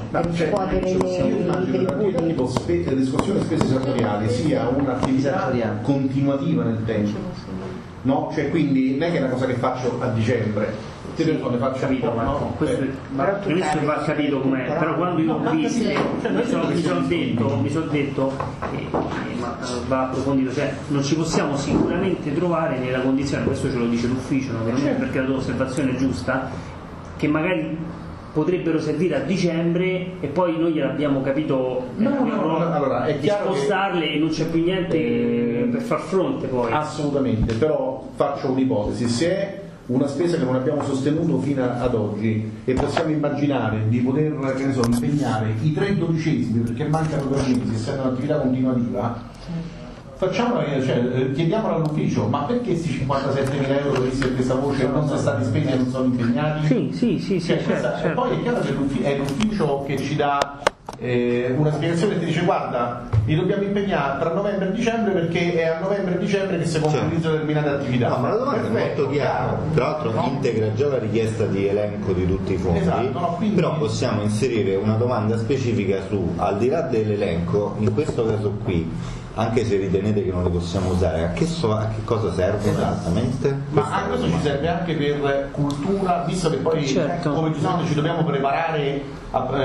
La discussione spese esattoriali sia un'attività continuativa nel tempo, no? Cioè quindi non è che è una cosa che faccio a dicembre. Sì, ho capito, no? Questo va capito com'è, però quando io ho visto mi sono detto ma va approfondito, cioè non ci possiamo sicuramente trovare nella condizione, questo ce lo dice l'ufficio naturalmente, perché la tua osservazione è giusta, che magari potrebbero servire a dicembre e poi noi gliel'abbiamo capito allora, è di spostarle e non c'è più niente per far fronte poi. Assolutamente, però faccio un'ipotesi, se è una spesa che non abbiamo sostenuto fino ad oggi e possiamo immaginare di poter, che ne so, impegnare i 3/12 perché mancano 2 mesi, essendo un'attività continuativa, facciamola, cioè, chiediamola all'ufficio, ma perché questi 57.000 euro visti per questa voce non sono stati spesi e non sono impegnati? Sì, cioè, certo. E poi è chiaro che è l'ufficio che ci dà una spiegazione e ti dice guarda, li dobbiamo impegnare tra novembre e dicembre perché è a novembre e dicembre che si concretizzano determinate attività. No, ma la domanda è molto chiara, tra l'altro integra già la richiesta di elenco di tutti i fondi, quindi però possiamo inserire una domanda specifica su, al di là dell'elenco, in questo caso qui, anche se ritenete che non li possiamo usare, a che cosa servono esattamente? Ma questo ci serve anche per cultura, visto che poi come giustamente ci dobbiamo preparare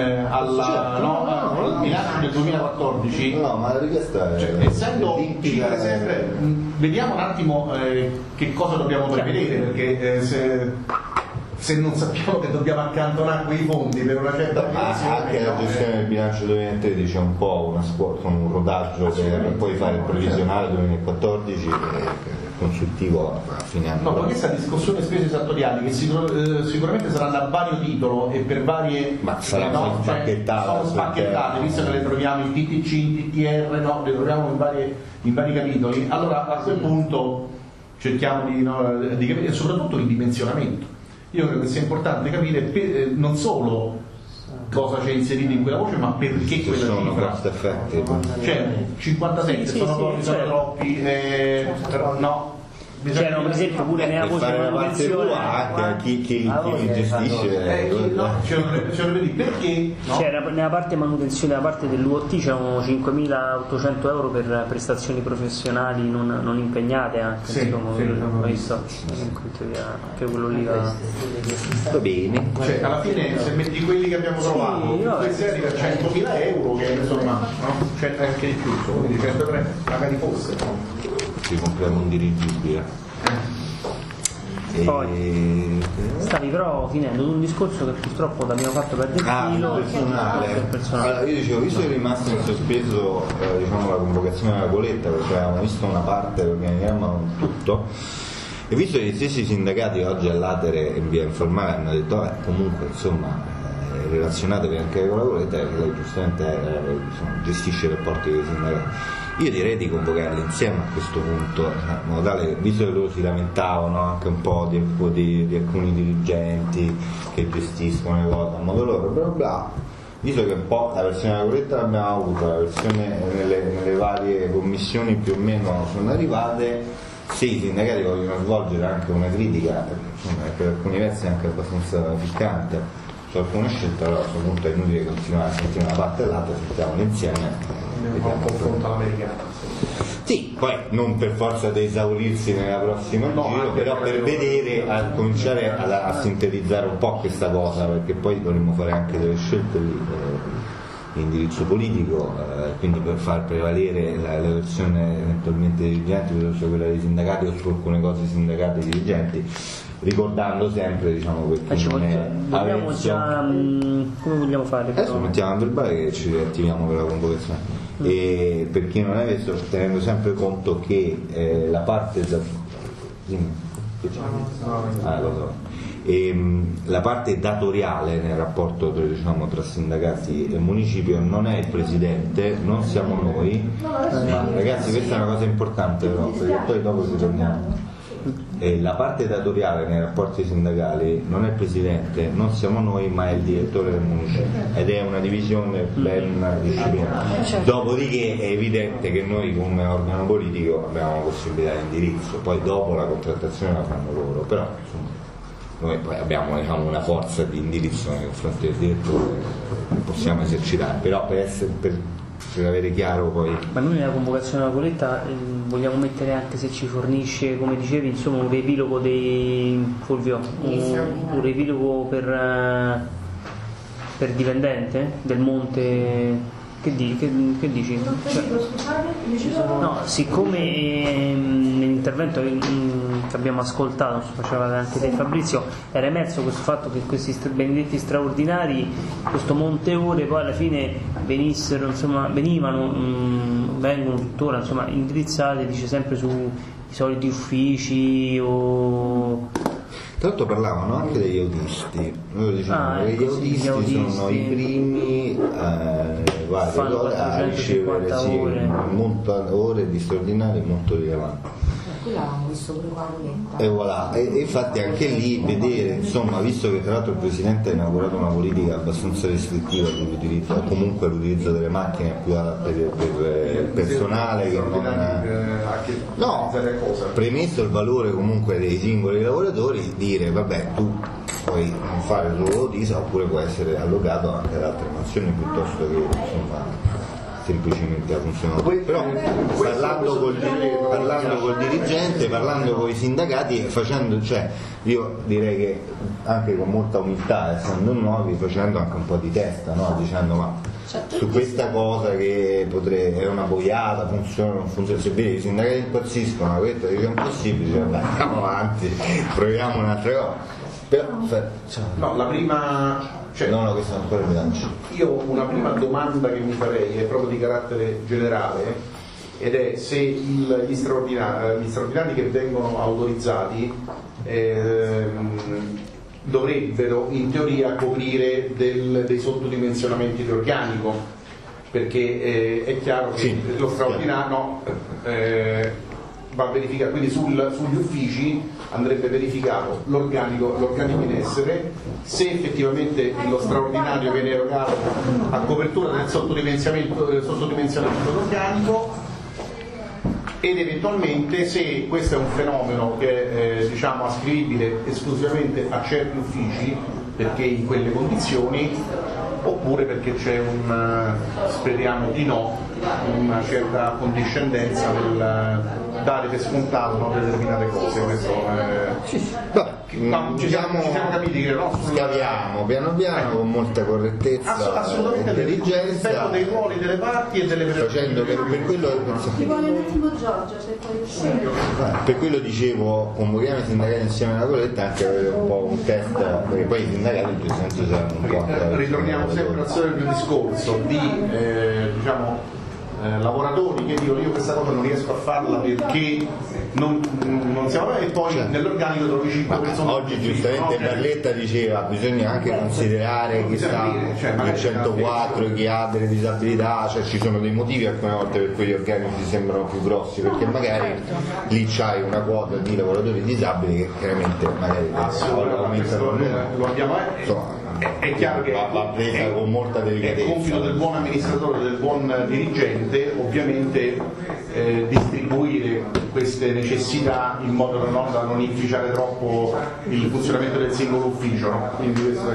al bilancio del 2014. No, ma la richiesta è essendo cifre sempre, vediamo un attimo che cosa dobbiamo prevedere, perché se non sappiamo che dobbiamo accantonare quei fondi per una certa anche la gestione del bilancio 2013 è un po' un rodaggio per poi fare il previsionale 2014 consultivo a fine anno. No, ma questa discussione spese esattoriali che sicuramente saranno a vario titolo e per varie, ma saranno spacchettate, visto che le troviamo in TTC, in TTR, no, le troviamo in vari capitoli. Allora a quel punto cerchiamo di capire, e soprattutto il dimensionamento. Io credo che sia importante capire non solo cosa c'è inserito in quella voce, ma perché quella cifra. Cioè 57 sono troppi, no. C'erano per esempio pure nella voce di manutenzione anche chi li gestisce perché no? C'era nella parte manutenzione, nella parte dell'UOT c'erano 5.800 euro per prestazioni professionali non impegnate anche, ho visto anche quello lì va bene, cioè alla fine se metti quelli che abbiamo trovato questi arriva a 100.000 euro che insomma no? Cioè anche di più, quindi 103 magari fosse, no? Ci compriamo un dirigibile. Poi stavi però finendo un discorso che purtroppo da abbiamo fatto perdere il filo personale. Allora, io dicevo, visto che è rimasto in sospeso la convocazione della Coletta, perché avevamo visto una parte dell'organigramma, non tutto, e visto che gli stessi sindacati oggi all'Atere in via informale hanno detto comunque insomma relazionatevi anche con la Coletta, perché lei giustamente gestisce i rapporti con i sindacati. Io direi di convocarli insieme a questo punto, in modo tale, visto che loro si lamentavano anche un po' di alcuni dirigenti che gestiscono le cose a modo loro, bla bla, visto che un po' la versione della Coletta l'abbiamo avuta, la versione nelle varie commissioni più o meno sono arrivate, se i sindacati vogliono svolgere anche una critica, per alcuni versi anche abbastanza ficcante su alcune scelte, allora a questo punto è inutile continuare a sentire una parte e l'altra, sentiamole insieme. Vediamo un confronto all'americana. Sì, poi non per forza di esaurirsi nella prossima giro, però per vedere, a cominciare a sintetizzare un po' questa cosa, perché poi dovremmo fare anche delle scelte lì. di indirizzo politico, quindi per far prevalere la versione eventualmente dei dirigenti piuttosto che quella dei sindacati o su alcune cose sindacati e dirigenti, ricordando sempre, diciamo, perché non è vogliamo già come vogliamo fare? Adesso mettiamo a verbale che ci attiviamo per la convocazione. E per chi non è adesso, tenendo sempre conto che la parte la parte datoriale nel rapporto, diciamo, tra sindacati e municipio non è il presidente, non siamo noi, ma ragazzi, questa è una cosa importante però, perché poi dopo ci torniamo. La parte datoriale nei rapporti sindacali non è il presidente, non siamo noi, ma è il direttore del municipio, ed è una divisione ben disciplinata. Dopodiché è evidente che noi come organo politico abbiamo la possibilità di indirizzo, poi dopo la contrattazione la fanno loro, però insomma noi poi abbiamo, diciamo, una forza di indirizzo nei confronti del direttore che possiamo esercitare, però per avere chiaro poi. Ma noi nella convocazione della Coletta vogliamo mettere anche, se ci fornisce, come dicevi, insomma, un riepilogo dei Fulvio, un riepilogo per dipendente del Monte. Che dici? No, siccome nell'intervento che abbiamo ascoltato, faceva anche te Fabrizio, era emerso questo fatto che questi benedetti straordinari, questo monte ore, poi alla fine vengono tuttora, insomma, indirizzati, dice, sempre sui soliti uffici o... Tra l'altro parlavano anche degli autisti, noi diciamo che gli autisti sono i primi a ricevere ore di straordinari molto rilevanti. Quella l'avevamo visto pure qua e voilà, e infatti anche lì vedere, insomma, visto che tra l'altro il Presidente ha inaugurato una politica abbastanza restrittiva sull'utilizzo, o comunque l'utilizzo delle macchine più per personale che non premesso il valore comunque dei singoli lavoratori, dire vabbè, tu puoi non fare solo l'OTISA, oppure può essere allocato anche ad altre mansioni piuttosto che, insomma, semplicemente la funzione. Però parlando col dirigente, parlando con i sindacati, facendo, cioè, io direi che anche con molta umiltà, essendo nuovi, facendo anche un po' di testa, no? Dicendo ma su questa cosa che è una boiata, funziona o non funziona, se vedi i sindacati impazziscono, questo è impossibile, vabbè, andiamo avanti, proviamo un'altra cosa. Però, no, la prima... no, questo è ancora il bilancio. Io una prima domanda che mi farei è proprio di carattere generale, ed è se gli straordinari che vengono autorizzati dovrebbero in teoria coprire dei sottodimensionamenti di organico, perché è chiaro che lo straordinario va verificato, quindi sugli uffici andrebbe verificato l'organico in essere, se effettivamente lo straordinario viene erogato a copertura del sottodimensionamento dell'organico, ed eventualmente se questo è un fenomeno che è diciamo ascrivibile esclusivamente a certi uffici, perché in quelle condizioni, oppure perché c'è speriamo di no, una certa condiscendenza nel dare per scontato, no, determinate cose. Questo ci siamo capiti che no? Scaviamo piano piano con molta correttezza e intelligenza, rispetto dei ruoli delle parti e delle persone, facendo per quello ti vuole un attimo Giorgio se poi uscire. Per quello dicevo, convochiamo i sindacati insieme alla Coletta, anche avere un po' un test, perché poi i sindacati in questo senso saranno un po'. Ritorniamo sempre al solito discorso di diciamo lavoratori che dicono io questa cosa non riesco a farla perché non siamo, e poi nell'organico trovi 5 persone. Oggi giustamente Barletta diceva bisogna anche considerare chi sta nel 104, chi ha delle disabilità, cioè ci sono dei motivi alcune volte per cui gli organici sembrano più grossi, perché magari lì c'hai una quota di lavoratori disabili che chiaramente magari aumentano il numero. Lo abbiamo è chiaro che va presa con molta delicatezza. È compito del buon amministratore, del buon dirigente, ovviamente distribuire queste necessità in modo da non inficiare troppo il funzionamento del singolo ufficio, no? Quindi questo è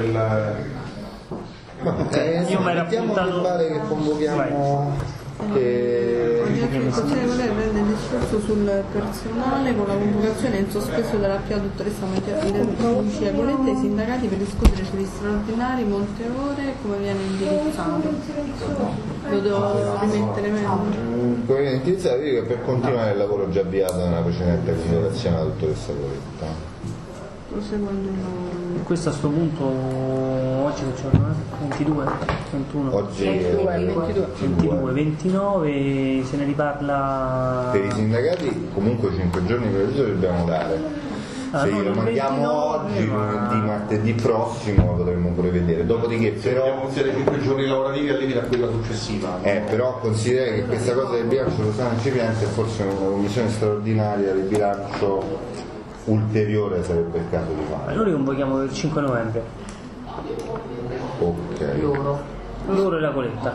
io mi ero appuntato che convochiamo Consiglio Comunale prende il discorso sul personale con la convocazione in sospeso della più dottoressa Lucia Coletti ai sindacati per discutere sugli straordinari, molte ore, come viene indirizzato. Lo devo rimettere meglio. Come viene indirizzato? Dico che per continuare il lavoro già avviato nella precedente convocazione della dottoressa Coletta. Questo a sto punto oggi che giorno è? 22, 21? Oggi è 22, 29, se ne riparla. Per i sindacati comunque 5 giorni per previso dobbiamo dare. Se lo mandiamo oggi, lunedì, martedì prossimo lo potremmo pure vedere. Dopodiché però. Dobbiamo considerare 5 giorni lavorativi al limite a quella successiva. Però considera che questa cosa del bilancio lo sa incipiente e forse una commissione straordinaria del bilancio ulteriore sarebbe il caso di fare. Noi convochiamo il 5 novembre. Ok. Loro e la Coletta.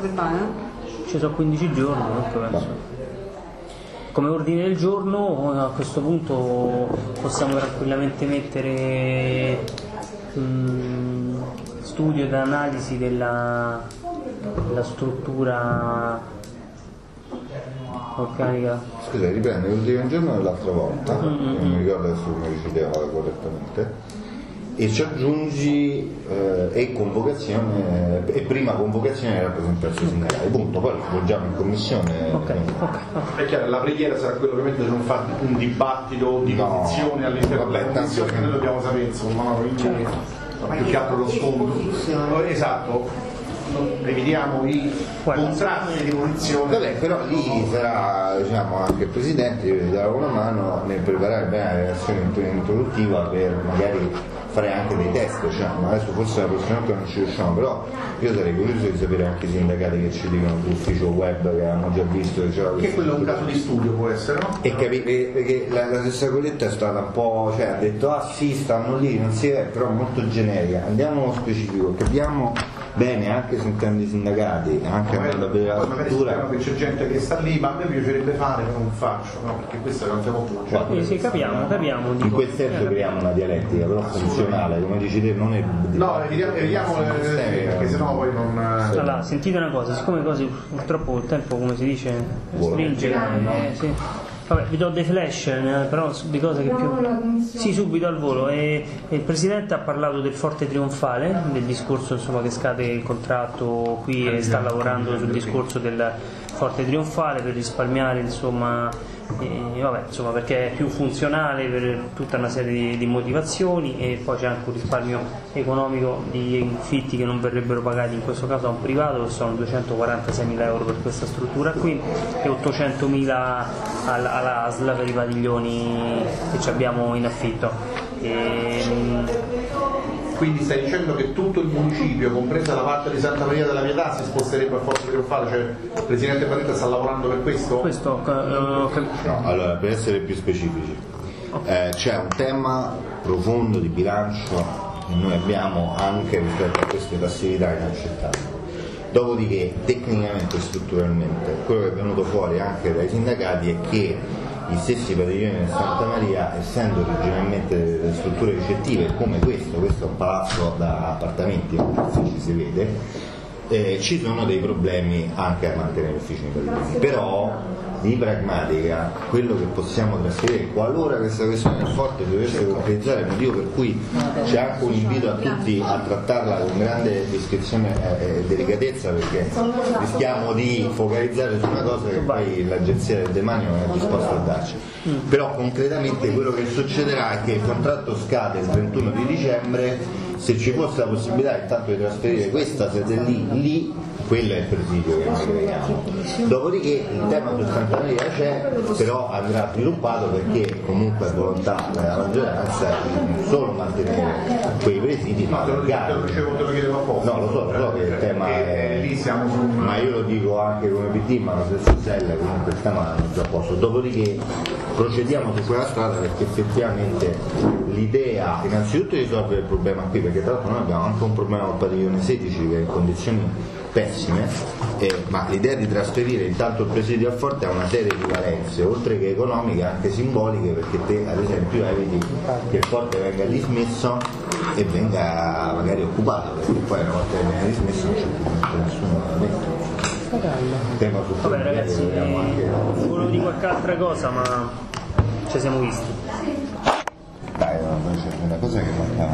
Ci sono 15 giorni, comunque penso. Come ordine del giorno a questo punto possiamo tranquillamente mettere studio ed analisi della struttura organica. Scusa, riprende l'ultimo giorno dell'altra volta, non mi ricordo adesso come ricideva correttamente, e ci aggiungi e prima convocazione e rappresentazione sindacale, punto, poi lo svolgiamo in commissione. Okay. È chiaro, la preghiera sarà quello ovviamente di non fare un dibattito di posizione all'interno della commissione, che noi dobbiamo sapere, insomma, quindi più che altro lo scontro. Esatto. Rivediamo i contratti di posizione. Vabbè, però lì sarà, diciamo, anche il Presidente deve dare una mano nel preparare bene la relazione introduttiva per magari fare anche dei test, diciamo. Adesso forse la prossima volta non ci riusciamo, però io sarei curioso di sapere anche i sindacati che ci dicono sull'ufficio web che avevamo già visto che quello è un caso di studio, può essere, no? E perché la stessa Coletta è stata un po', cioè ha detto sì, stanno lì, non si è, però molto generica, andiamo nello specifico, capiamo bene anche sentendo i sindacati, anche andando a vedere la struttura. Che c'è gente che sta lì, ma a me piacerebbe fare, ma non faccio, no? Perché questo non siamo più. Sì, capiamo. In quel senso creiamo una dialettica, però funzionale, come dici te, non è. No, vediamo perché sennò poi non. Allora, sentite una cosa, siccome cose purtroppo il tempo, come si dice, stringe. Sì. Vabbè, vi do dei flash, però di cose che più. Sì, subito al volo. Il Presidente ha parlato del Forte Trionfale, del discorso insomma che scade il contratto qui e sta lavorando sul discorso del Forte Trionfale per risparmiare insomma, perché è più funzionale per tutta una serie di motivazioni, e poi c'è anche un risparmio economico di affitti che non verrebbero pagati in questo caso a un privato, che sono 246.000 euro per questa struttura qui e 800.000 alla ASL per i padiglioni che abbiamo in affitto. Quindi stai dicendo che tutto il municipio, compresa la parte di Santa Maria della Pietà, si sposterebbe a Forte Trionfale, cioè il Presidente Barletta sta lavorando per questo? No, allora, per essere più specifici, c'è un tema profondo di bilancio che noi abbiamo anche rispetto a queste passività inaccettabili. Dopodiché, tecnicamente e strutturalmente, quello che è venuto fuori anche dai sindacati è che gli stessi padiglioni di Santa Maria, essendo originalmente delle strutture ricettive come questo è un palazzo da appartamenti, se ci si vede, ci sono dei problemi anche a mantenere uffici nei padiglioni. Però di pragmatica, quello che possiamo trasferire, qualora questa questione del Forte dovesse concretizzare, il motivo per cui c'è anche un invito a tutti a trattarla con grande discrezione e delicatezza, perché rischiamo di focalizzare su una cosa che poi l'agenzia del demanio non è disposta a darci. Però concretamente quello che succederà è che il contratto scade il 31 di dicembre, se ci fosse la possibilità intanto di trasferire questa sede lì, quello è il presidio che noi creiamo. Dopodiché il tema su Santa Maria c'è, però andrà sviluppato, perché comunque è volontà della maggioranza non solo mantenere quei presidi ma allargare. No, lo so che il tema è. Ma io lo dico anche come PD, ma lo stesso Sella, comunque il tema non è già a posto. Dopodiché procediamo su quella strada, perché effettivamente l'idea innanzitutto di risolvere il problema qui, perché tra l'altro noi abbiamo anche un problema col padiglione 16 che è in condizioni pessime, ma l'idea di trasferire intanto il presidio al Forte ha una serie di valenze, oltre che economiche anche simboliche, perché te ad esempio eviti che il Forte venga dismesso e venga magari occupato, perché poi una volta che viene dismesso non c'è più nessuno dentro. tema su Vabbè ragazzi, volevo dire qualche altra cosa, ma ci siamo visti. Dai, c'è una cosa che mancava.